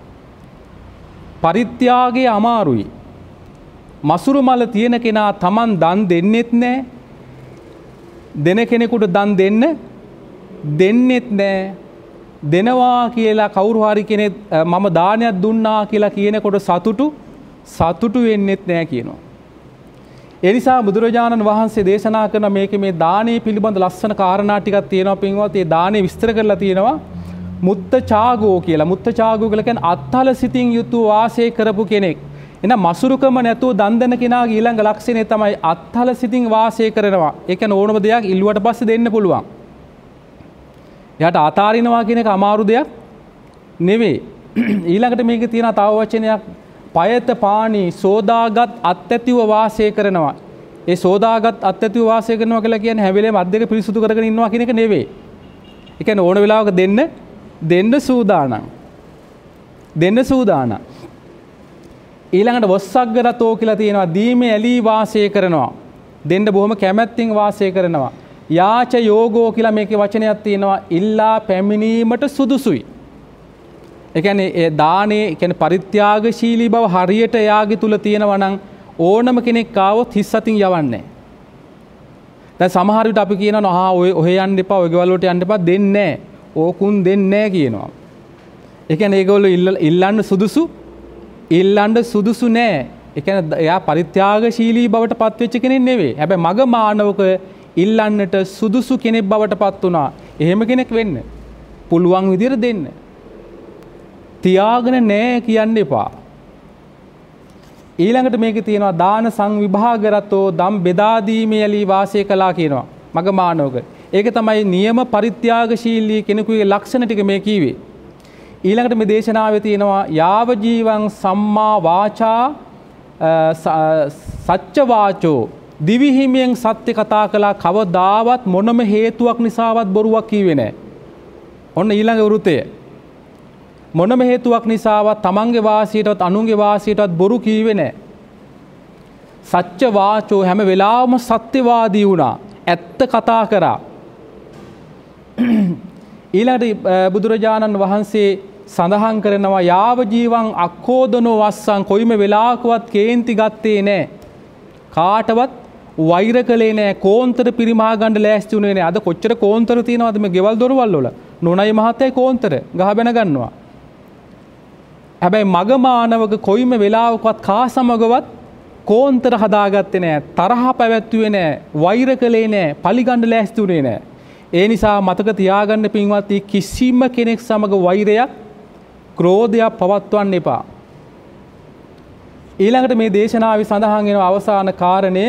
පරිත්‍යාගය අමාරුයි. මසුරු මල තියෙන කෙනා Taman දන් දෙන්නෙත් නැහැ. දෙන කෙනෙකුට දන් දෙන්නෙත් නැහැ. දෙනවා කියලා කවුරු හරි කෙනෙක් මම දානයක් දුන්නා කියලා කියනකොට සතුටු වෙන්නෙත් නැහැ කියනවා. ඒ නිසා බුදුරජාණන් වහන්සේ දේශනා කරන මේකේ මේ දානේ පිළිබඳ ලස්සන කාරණා ටිකක් තියෙනවා පින්වත්. ඒ දානේ විස්තර කරලා තියෙනවා මුත්ත චාගෝ කියලා. මුත්ත චාගෝ කියලා කියන්නේ අත්හල සිතින් යුතු වාසය කරපු කෙනෙක්. එහෙනම් මසුරුකම නැතුව දන් දෙන කෙනාගේ ඊළඟ ලක්ෂණය තමයි අත්හල සිතින් වාසය කරනවා. ඒ කියන්නේ ඕනම දෙයක් ඉල්ලුවට පස්සේ දෙන්න පුළුවන්. එයාට අතාරිනවා කියන එක අමාරු දෙයක් නෙවෙයි. ඊළඟට මේකේ තියෙන තව වචනයක් පයත පාණි සෝදාගත් අත්ඇතිව වාසය කරනවා. ඒ සෝදාගත් අත්ඇතිව වාසය කරනවා කියලා කියන්නේ හැම වෙලේම අත් දෙක පිරිසුදු කරගෙන ඉන්නවා කියන එක නෙවෙයි. ඒ කියන්නේ ඕන වෙලාවක දෙන්න සූදානම්. ඊළඟට වස්සග්ගරතෝ කියලා තියෙනවා දීමේ ඇලී වාසය කරනවා. දෙන්න බොහොම කැමැත්තෙන් වාසය කරනවා. යාච යෝගෝ කියලා මේකේ වචනයක් තියෙනවා ඉල්ලා පැමිණීමට සුදුසුයි. ඒ කියන්නේ ඒ දානේ කියන්නේ පරිත්‍යාගශීලී බව හරියට එයාගේ තුල තියෙනවා නම් ඕනම කෙනෙක් ආවොත් හිස් අතින් යවන්නේ නැහැ. දැන් සමහර විට අපි කියනවා ඔය යන්න එපා ඔය ගෙවල් වලට යන්න එපා දෙන්නේ නැහැ. ඕකුන් දෙන්නේ නැහැ කියනවා. ඒ කියන්නේ ඒගොල්ලෝ ඉල්ලන්න සුදුසු නෑ. ඒ කියන්නේ එයා පරිත්‍යාගශීලී බවට පත් වෙච්ච කෙනෙක් නෙවෙයි. හැබැයි මග මානවක ඉල්ලන්නට සුදුසු කෙනෙක් බවට පත් වුණා. එහෙම කෙනෙක් වෙන්න පුළුවන් විදිහට දෙන්න. තියාගෙන නෑ කියන්න එපා. ඊළඟට මේකේ තියෙනවා දාන සංවිභාගරතෝ දම් බෙදා දීමේ යලී වාසය කළා කියනවා. මග මානවක. ඒක තමයි නියම පරිත්‍යාගශීලී කෙනෙකුගේ ලක්ෂණ ටික මේ කීවේ. ඊළඟට මේ දේශනාවේ තියෙනවා යාව ජීවං සම්මා වාචා සච්ච වාචෝ දිවි හිමියෙන් සත්‍ය කතා කළා කවදාවත් මොනම හේතුවක් නිසාවත් බොරුවක් කිව්වේ නැහැ. ඔන්න ඊළඟ වෘතය. මොනම හේතුවක් නිසාවත් තමන්ගේ වාසියටවත් අනුන්ගේ වාසියටවත් බොරු කිව්වේ නැහැ. සච්ච වාචෝ හැම වෙලාවම සත්‍යවාදී වුණා. ඇත්ත කතා කරා. ඊළඟට බුදුරජාණන් වහන්සේ සඳහන් කරනවා යාව ජීවං අක්ඛෝදනෝ වස්සං කොයිම වෙලාවකවත් කේන්ති ගත්තේ නැහැ. කාටවත් වෛර කළේ නැහැ. කෝන්තර පිරිමහා ගන්න ලෑස්ති වුණේ නැහැ. අද කොච්චර කෝන්තර තියෙනවද මේ ගෙවල් දොරවල් වල? නොනයි මහත්තයයි කෝන්තර ගහ බැන ගන්නවා. හැබැයි මග මානවක කොයිම වෙලාවකවත් කා සමගවත් කෝන්තර හදාගත්තේ නැහැ. තරහ පැවැත්වුවේ නැහැ. වෛර කළේ නැහැ. පලිගන්න ලෑස්ති වුණේ නැහැ. ඒ නිසා මතක තියාගන්න පින්වත්නි කිසිම කෙනෙක් සමග වෛරයක් ක්‍රෝධයක් පවත්වන්න එපා. ඊළඟට මේ දේශනාවේ සඳහන් වෙන අවසාන කාරණය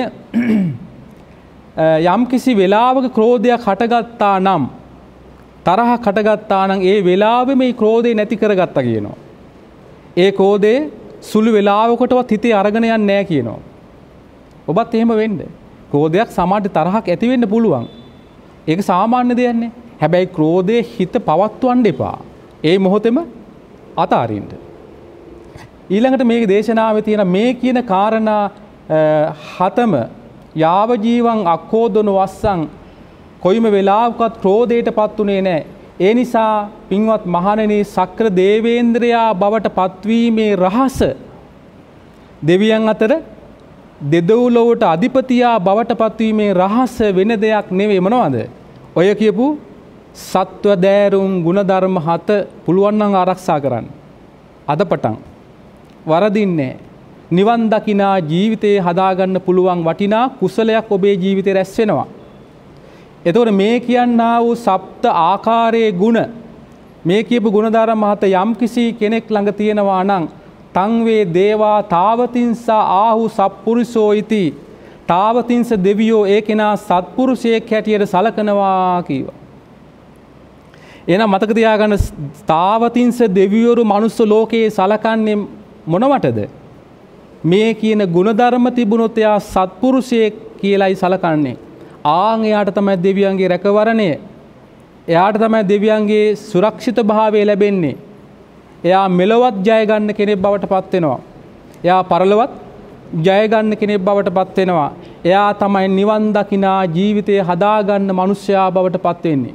යම් කිසි වෙලාවක ක්‍රෝධයක් හටගත්තා නම් තරහක් හටගත්තා නම් ඒ වෙලාවේ මේ ක්‍රෝධය නැති කරගත්තා කියනවා. ඒ ක්‍රෝධේ සුළු වෙලාවකටවත් හිතේ අරගෙන යන්නේ නැහැ කියනවා. ඔබත් එහෙම වෙන්න. ක්‍රෝධයක් සමාජයට තරහක් ඇති වෙන්න පුළුවන්. ඒක සාමාන්‍ය දෙයක් නේ. හැබැයි ක්‍රෝධයේ හිත පවත්වන්න එපා. ඒ මොහොතේම අතාරින්න. ඊළඟට මේක දේශනාවේ තියෙන මේ කියන කාරණා හතම යාව ජීවං අක්ඛෝදන වස්සං කොයිම වෙලාවකත් ක්‍රෝධයටපත් උනේ නැහැ. ඒ නිසා පින්වත් මහණෙනි සක්‍ර දේවේන්ද්‍රයා බවට පත්වීමේ රහස දෙවියන් අතර දෙදොව්ලොවට අධිපතියා බවට පත්වීමේ රහස වෙන දෙයක් නෙවෙයි මොනවද? ඔය කියපු සත්ව දෑරුම් ගුණධර්ම 7 පුළුවන් නම් ආරක්ෂා කරන්න. අද පටන් වරදින්නේ නිවන් දකිනා ජීවිතේ හදාගන්න පුළුවන් වටිනා කුසලයක් ඔබේ ජීවිතේ රැස් වෙනවා. එතකොට මේ කියන්නා වූ සප්ත ආකාරයේ ගුණ මේ කියපු ගුණධර්ම 7 යම් කිසි කෙනෙක් ළඟ තියෙනවා නම් තං වේ දේවා තාවතින්ස ආහු සත්පුරුෂෝ ඉති තාවතින්ස දෙවියෝ ඒ කෙනා සත්පුරුෂයෙක් හැටියට සලකනවා කීවා. එහෙනම් මතක තියාගන්න තාවතින්ස දෙවියෝරු මනුස්ස ලෝකයේ සලකන්නේ මොනවටද? මේ කියන ගුණධර්ම තිබුණොත් එයා සත්පුරුෂයෙක් කියලායි සලකන්නේ. ආන් එයාට තමයි දෙවියන්ගේ රැකවරණය. එයාට තමයි දෙවියන්ගේ සුරක්ෂිත භාවය ලැබෙන්නේ. එයා මෙලොවත් ජය ගන්න කෙනෙක් බවට පත් වෙනවා. එයා පරලොවත් ජය ගන්න කෙනෙක් බවට පත් වෙනවා. එයා තමයි නිවන් දකිනා ජීවිතය හදාගන්න මිනිසයා බවට පත් වෙන්නේ.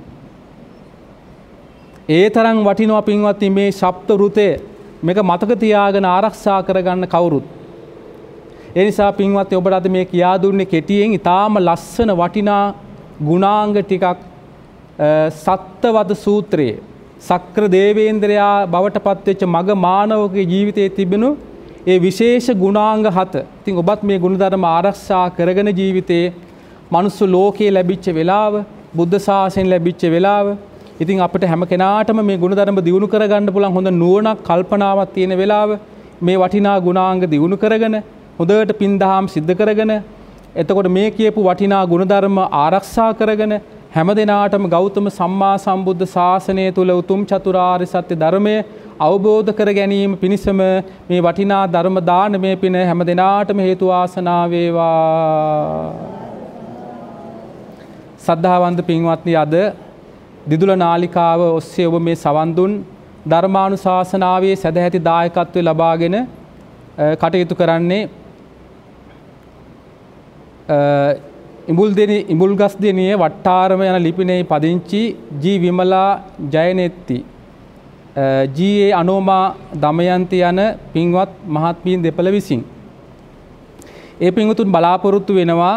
ඒ තරම් වටිනවා පින්වත්නි මේ සප්ත ෘතය මේක මතක තියාගෙන ආරක්ෂා කරගන්න කවුරුත්. ඒ නිසා පින්වත්නි ඔබට අද මේ කියා දුන්නේ කෙටියෙන් ඊටාම ලස්සන වටිනා ගුණාංග ටිකක් සත්වද සූත්‍රයේ සක්‍ර දේවේන්ද්‍රයා බවට පත්වෙච්ච මග මානවකගේ ජීවිතයේ තිබෙනු ඒ විශේෂ ගුණාංග 7. ඉතින් ඔබත් මේ ගුණධර්ම ආරක්ෂා කරගෙන ජීවිතේ මනුස්ස ලෝකයේ ලැබිච්ච වෙලාව බුද්ධ ශාසනය ලැබිච්ච වෙලාව ඉතින් අපිට හැම කෙනාටම මේ ගුණධර්ම දියුණු කරගන්න පුළුවන් හොඳ නුවණක් කල්පනාවක් තියෙන වෙලාව මේ වටිනා ගුණාංග දියුණු කරගෙන හොඳට පින් දහම් සිද්ධ කරගෙන එතකොට මේ කියපු වටිනා ගුණධර්ම ආරක්ෂා කරගෙන හැම දිනාටම ගෞතම සම්මා සම්බුද්ධ ශාසනය තුල උතුම් චතුරාර්ය සත්‍ය ධර්මය අවබෝධ කර ගැනීම පිණිසම මේ වටිනා ධර්ම දානමය පින හැම දිනාටම හේතු වාසනා වේවා. සද්ධාවන්ත පින්වත්නි අද දිදුල නාලිකාව ඔස්සේ ඔබ මේ සවන් දුන් ධර්මානුශාසනාවේ සදැහැති දායකත්වය ලබාගෙන කටයුතු කරන්නේ ඉඹුල්ගස්දෙනිය වට්ටාරම යන ලිපිනේ පදිංචි ජී විමලා ජයනෙත්ති ජී අනෝමා දමයන්ති යන පින්වත් මහත්මීන් දෙපළ විසින් ඒ පින්වතුන් බලාපොරොත්තු වෙනවා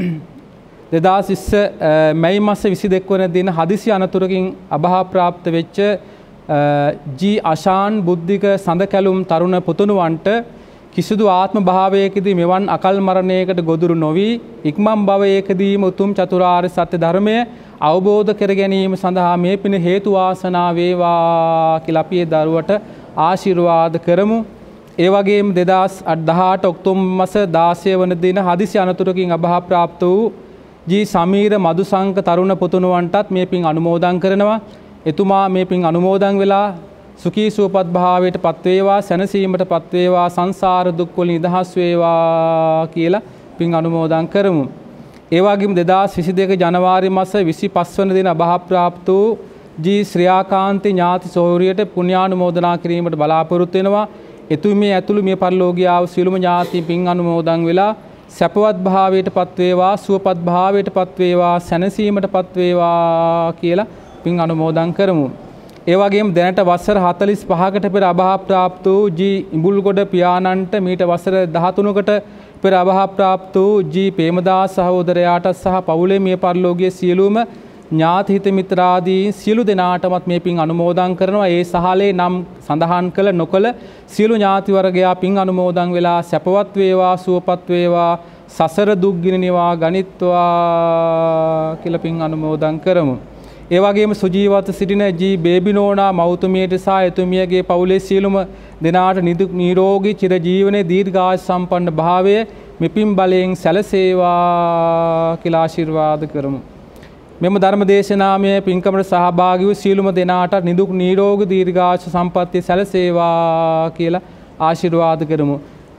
2020 මැයි මාස 22 වන දින හදිසි අනතුරකින් අභාප්‍රාප්ත වෙච්ච ජී අශාන් බුද්ධික සඳකැලුම් තරුණ පුතුණුවන්ට කිසිදු ආත්ම භාවයකදී මෙවන් අකල් මරණයකට ගොදුරු නොවි ඉක්මන් භවයකදීම උතුම් චතුරාර්ය සත්‍ය ධර්මය අවබෝධ කර ගැනීම සඳහා මේ පින හේතු වාසනා වේවා කියලා අපි ඒ දරුවට ආශිර්වාද කරමු. ඒ වගේම 2018 ඔක්තෝබර් මාස 16 වන දින හදිසි අනතුරකින් අභාප්‍රාප්ත වූ ජී සමීර මදුසංක තරුණ පුතුණුවන්ටත් මේ පින් අනුමෝදන් කරනවා. එතුමා මේ පින් අනුමෝදන් වෙලා සුඛී සුවපත් භාවයට පත් වේවා සැනසීමට පත් වේවා සංසාර දුක් වලින් නිදහස් වේවා කියලා පින් අනුමෝදන් කරමු. ඒ වගේම 2022 ජනවාරි මාස 25 වන දින අභාප්‍රාප්ත වූ ජී ශ්‍රියාකාන්ති ඥාති සෝරියට පුණ්‍යානුමෝදනා කිරීමට බලාපොරොත්තු වෙනවා. එතුමිය ඇතුළු මේ පරිලෝකීය සියලුම ඥාති පින් අනුමෝදන් වෙලා සැපවත් භාවයට පත් වේවා සුවපත් භාවයට පත් වේවා සැනසීමට පත් වේවා කියලා පින් අනුමෝදන් කරමු. ඒ වගේම දැනට වසර 45කට පෙර අභාප්‍රාප්ත වූ ජී ඉඹුල්ගොඩ පියාණන්ට මීට වසර 13කට පෙර අභාප්‍රාප්ත වූ ජී ප්‍රේමදාස සහෝදරයාට සහ පවුලේ මිය පරලෝකීය සියලුම ඥාති හිත මිත්‍රාදී සියලු දෙනාටමත් මේ පින් අනුමෝදන් කරනවා. ඒ සහලේ නම් සඳහන් කළ නොකළ සියලු ඥාති වර්ගයා පින් අනුමෝදන් වෙලා සැපවත් වේවා සුවපත් වේවා සසර දුක් ගිනිනවා ගනිත්වා කියලා පින් අනුමෝදන් කරමු. ඒ වගේම සුජීවත සිටින ජී බේබිනෝනා මෞතුමියට සහ එතුමියගේ පවුලේ සියලුම දෙනාට නිරෝගී චිරජීවනයේ දීර්ඝායු සම්පන්න භාවය මෙපින් බලයෙන් සැලසේවා කියලා ආශිර්වාද කරමු. මෙම ධර්ම දේශනාමය පින්කමට සහභාගී වූ සියලුම දෙනාට නිදුක් නිරෝගී දීර්ඝායු සම්පන්නිය සැලසේවා කියලා ආශිර්වාද කරමු.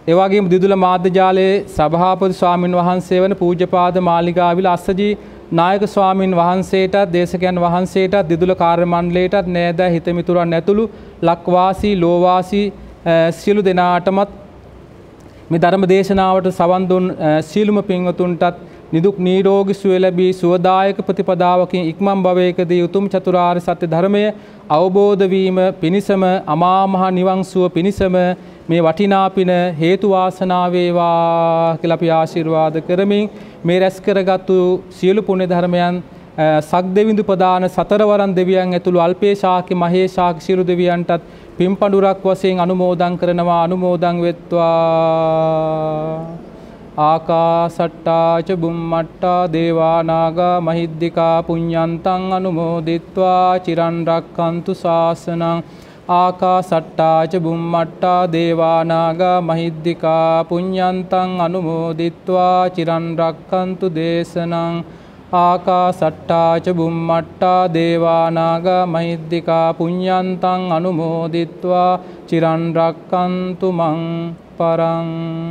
ඒ වගේම දිදුල මාධ්‍ය ජාලයේ සභාපති ස්වාමින් වහන්සේ වන පූජ්‍යපාද මාලිගාවිල අස්සජී නායක ස්වාමින් වහන්සේටත් දේශකයන් වහන්සේටත් දිදුල කාර්ය මණ්ඩලයටත් නෑදෑ හිතමිතුරන් ඇතුළු ලක්වාසී ලෝවාසී සියලු දෙනාටමත් මේ ධර්ම දේශනාවට සවන් දුන් සියලුම පින්වතුන්ටත් නිදුක් නිරෝගී සුවය ලැබී සුවදායක ප්‍රතිපදාවකින් ඉක්මන් භවයකදී උතුම් චතුරාර්ය සත්‍ය ධර්මය අවබෝධ වීම පිණිසම අමා මහ නිවන් සුව පිණිසම මේ වටිනා පින හේතු වාසනා වේවා කියලා අපි ආශිර්වාද කරමින් මේ රැස් කරගත්තු සියලු පුණ්‍ය ධර්මයන් සක්දෙවිඳු ප්‍රදාන සතරවරන් දෙවියන් ඇතුළු අල්පේ ශාක්‍ය මහේ ශාක්‍ය සියලු දෙවියන්ටත් පින්පඬුරක් වශයෙන් අනුමෝදන් කරනවා අනුමෝදන් වෙත්වා ආකාසට්ටා ච බුම්මට්ටා දේවා නාග මහිද්దికා පුඤ්ඤන්තං අනුමෝදිත්වා චිරන් රක්칸තු ශාසනං ආකාසට්ටා ච බුම්මට්ටා දේවා නාග මහිද්దికා පුඤ්ඤන්තං අනුමෝදිත්වා චිරන් රක්칸තු දේශනං ආකාසට්ටා ච බුම්මට්ටා දේවා නාග මහිද්దికා පුඤ්ඤන්තං අනුමෝදිත්වා චිරන් රක්칸තු මං පරං.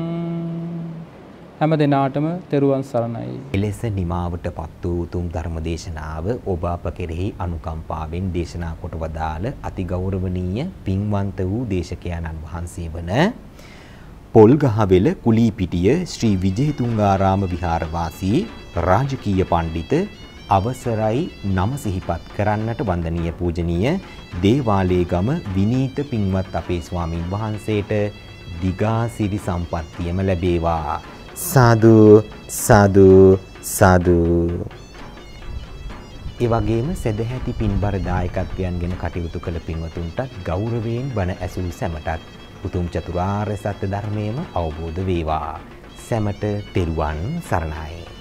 හැම දිනාටම තෙරුවන් සරණයි. එලෙස නිමාවටපත් වූ උතුම් ධර්ම දේශනාව ඔබ අප කෙරෙහි අනුකම්පාවෙන් දේශනා කොට වදාළ අතිගෞරවනීය පින්වන්ත වූ දේශකයන්න් වහන්සේ වන පොල්ගහවෙල කුලීපිටිය ශ්‍රී විජේතුංගාරාම විහාරවාසී රාජකීය පඬිත අවසරයි නම සිහිපත් කරන්නට වන්දනීය පූජනීය දේවාලේගම විනීත පින්වත් අපේ ස්වාමින් වහන්සේට දිගා සිරි සම්පත්තියම ලැබේවා. සාදු සාදු සාදු. ඒ වගේම සදැහැති පින්බර දායකත්වයන් ගෙන කටයුතු කළ පින්වතුන්ට ගෞරවයෙන් බණ ඇසූ සැමටත් උතුම් චතුරාර්ය සත්‍ය ධර්මයේම අවබෝධ වේවා. සැමට තෙරුවන් සරණයි.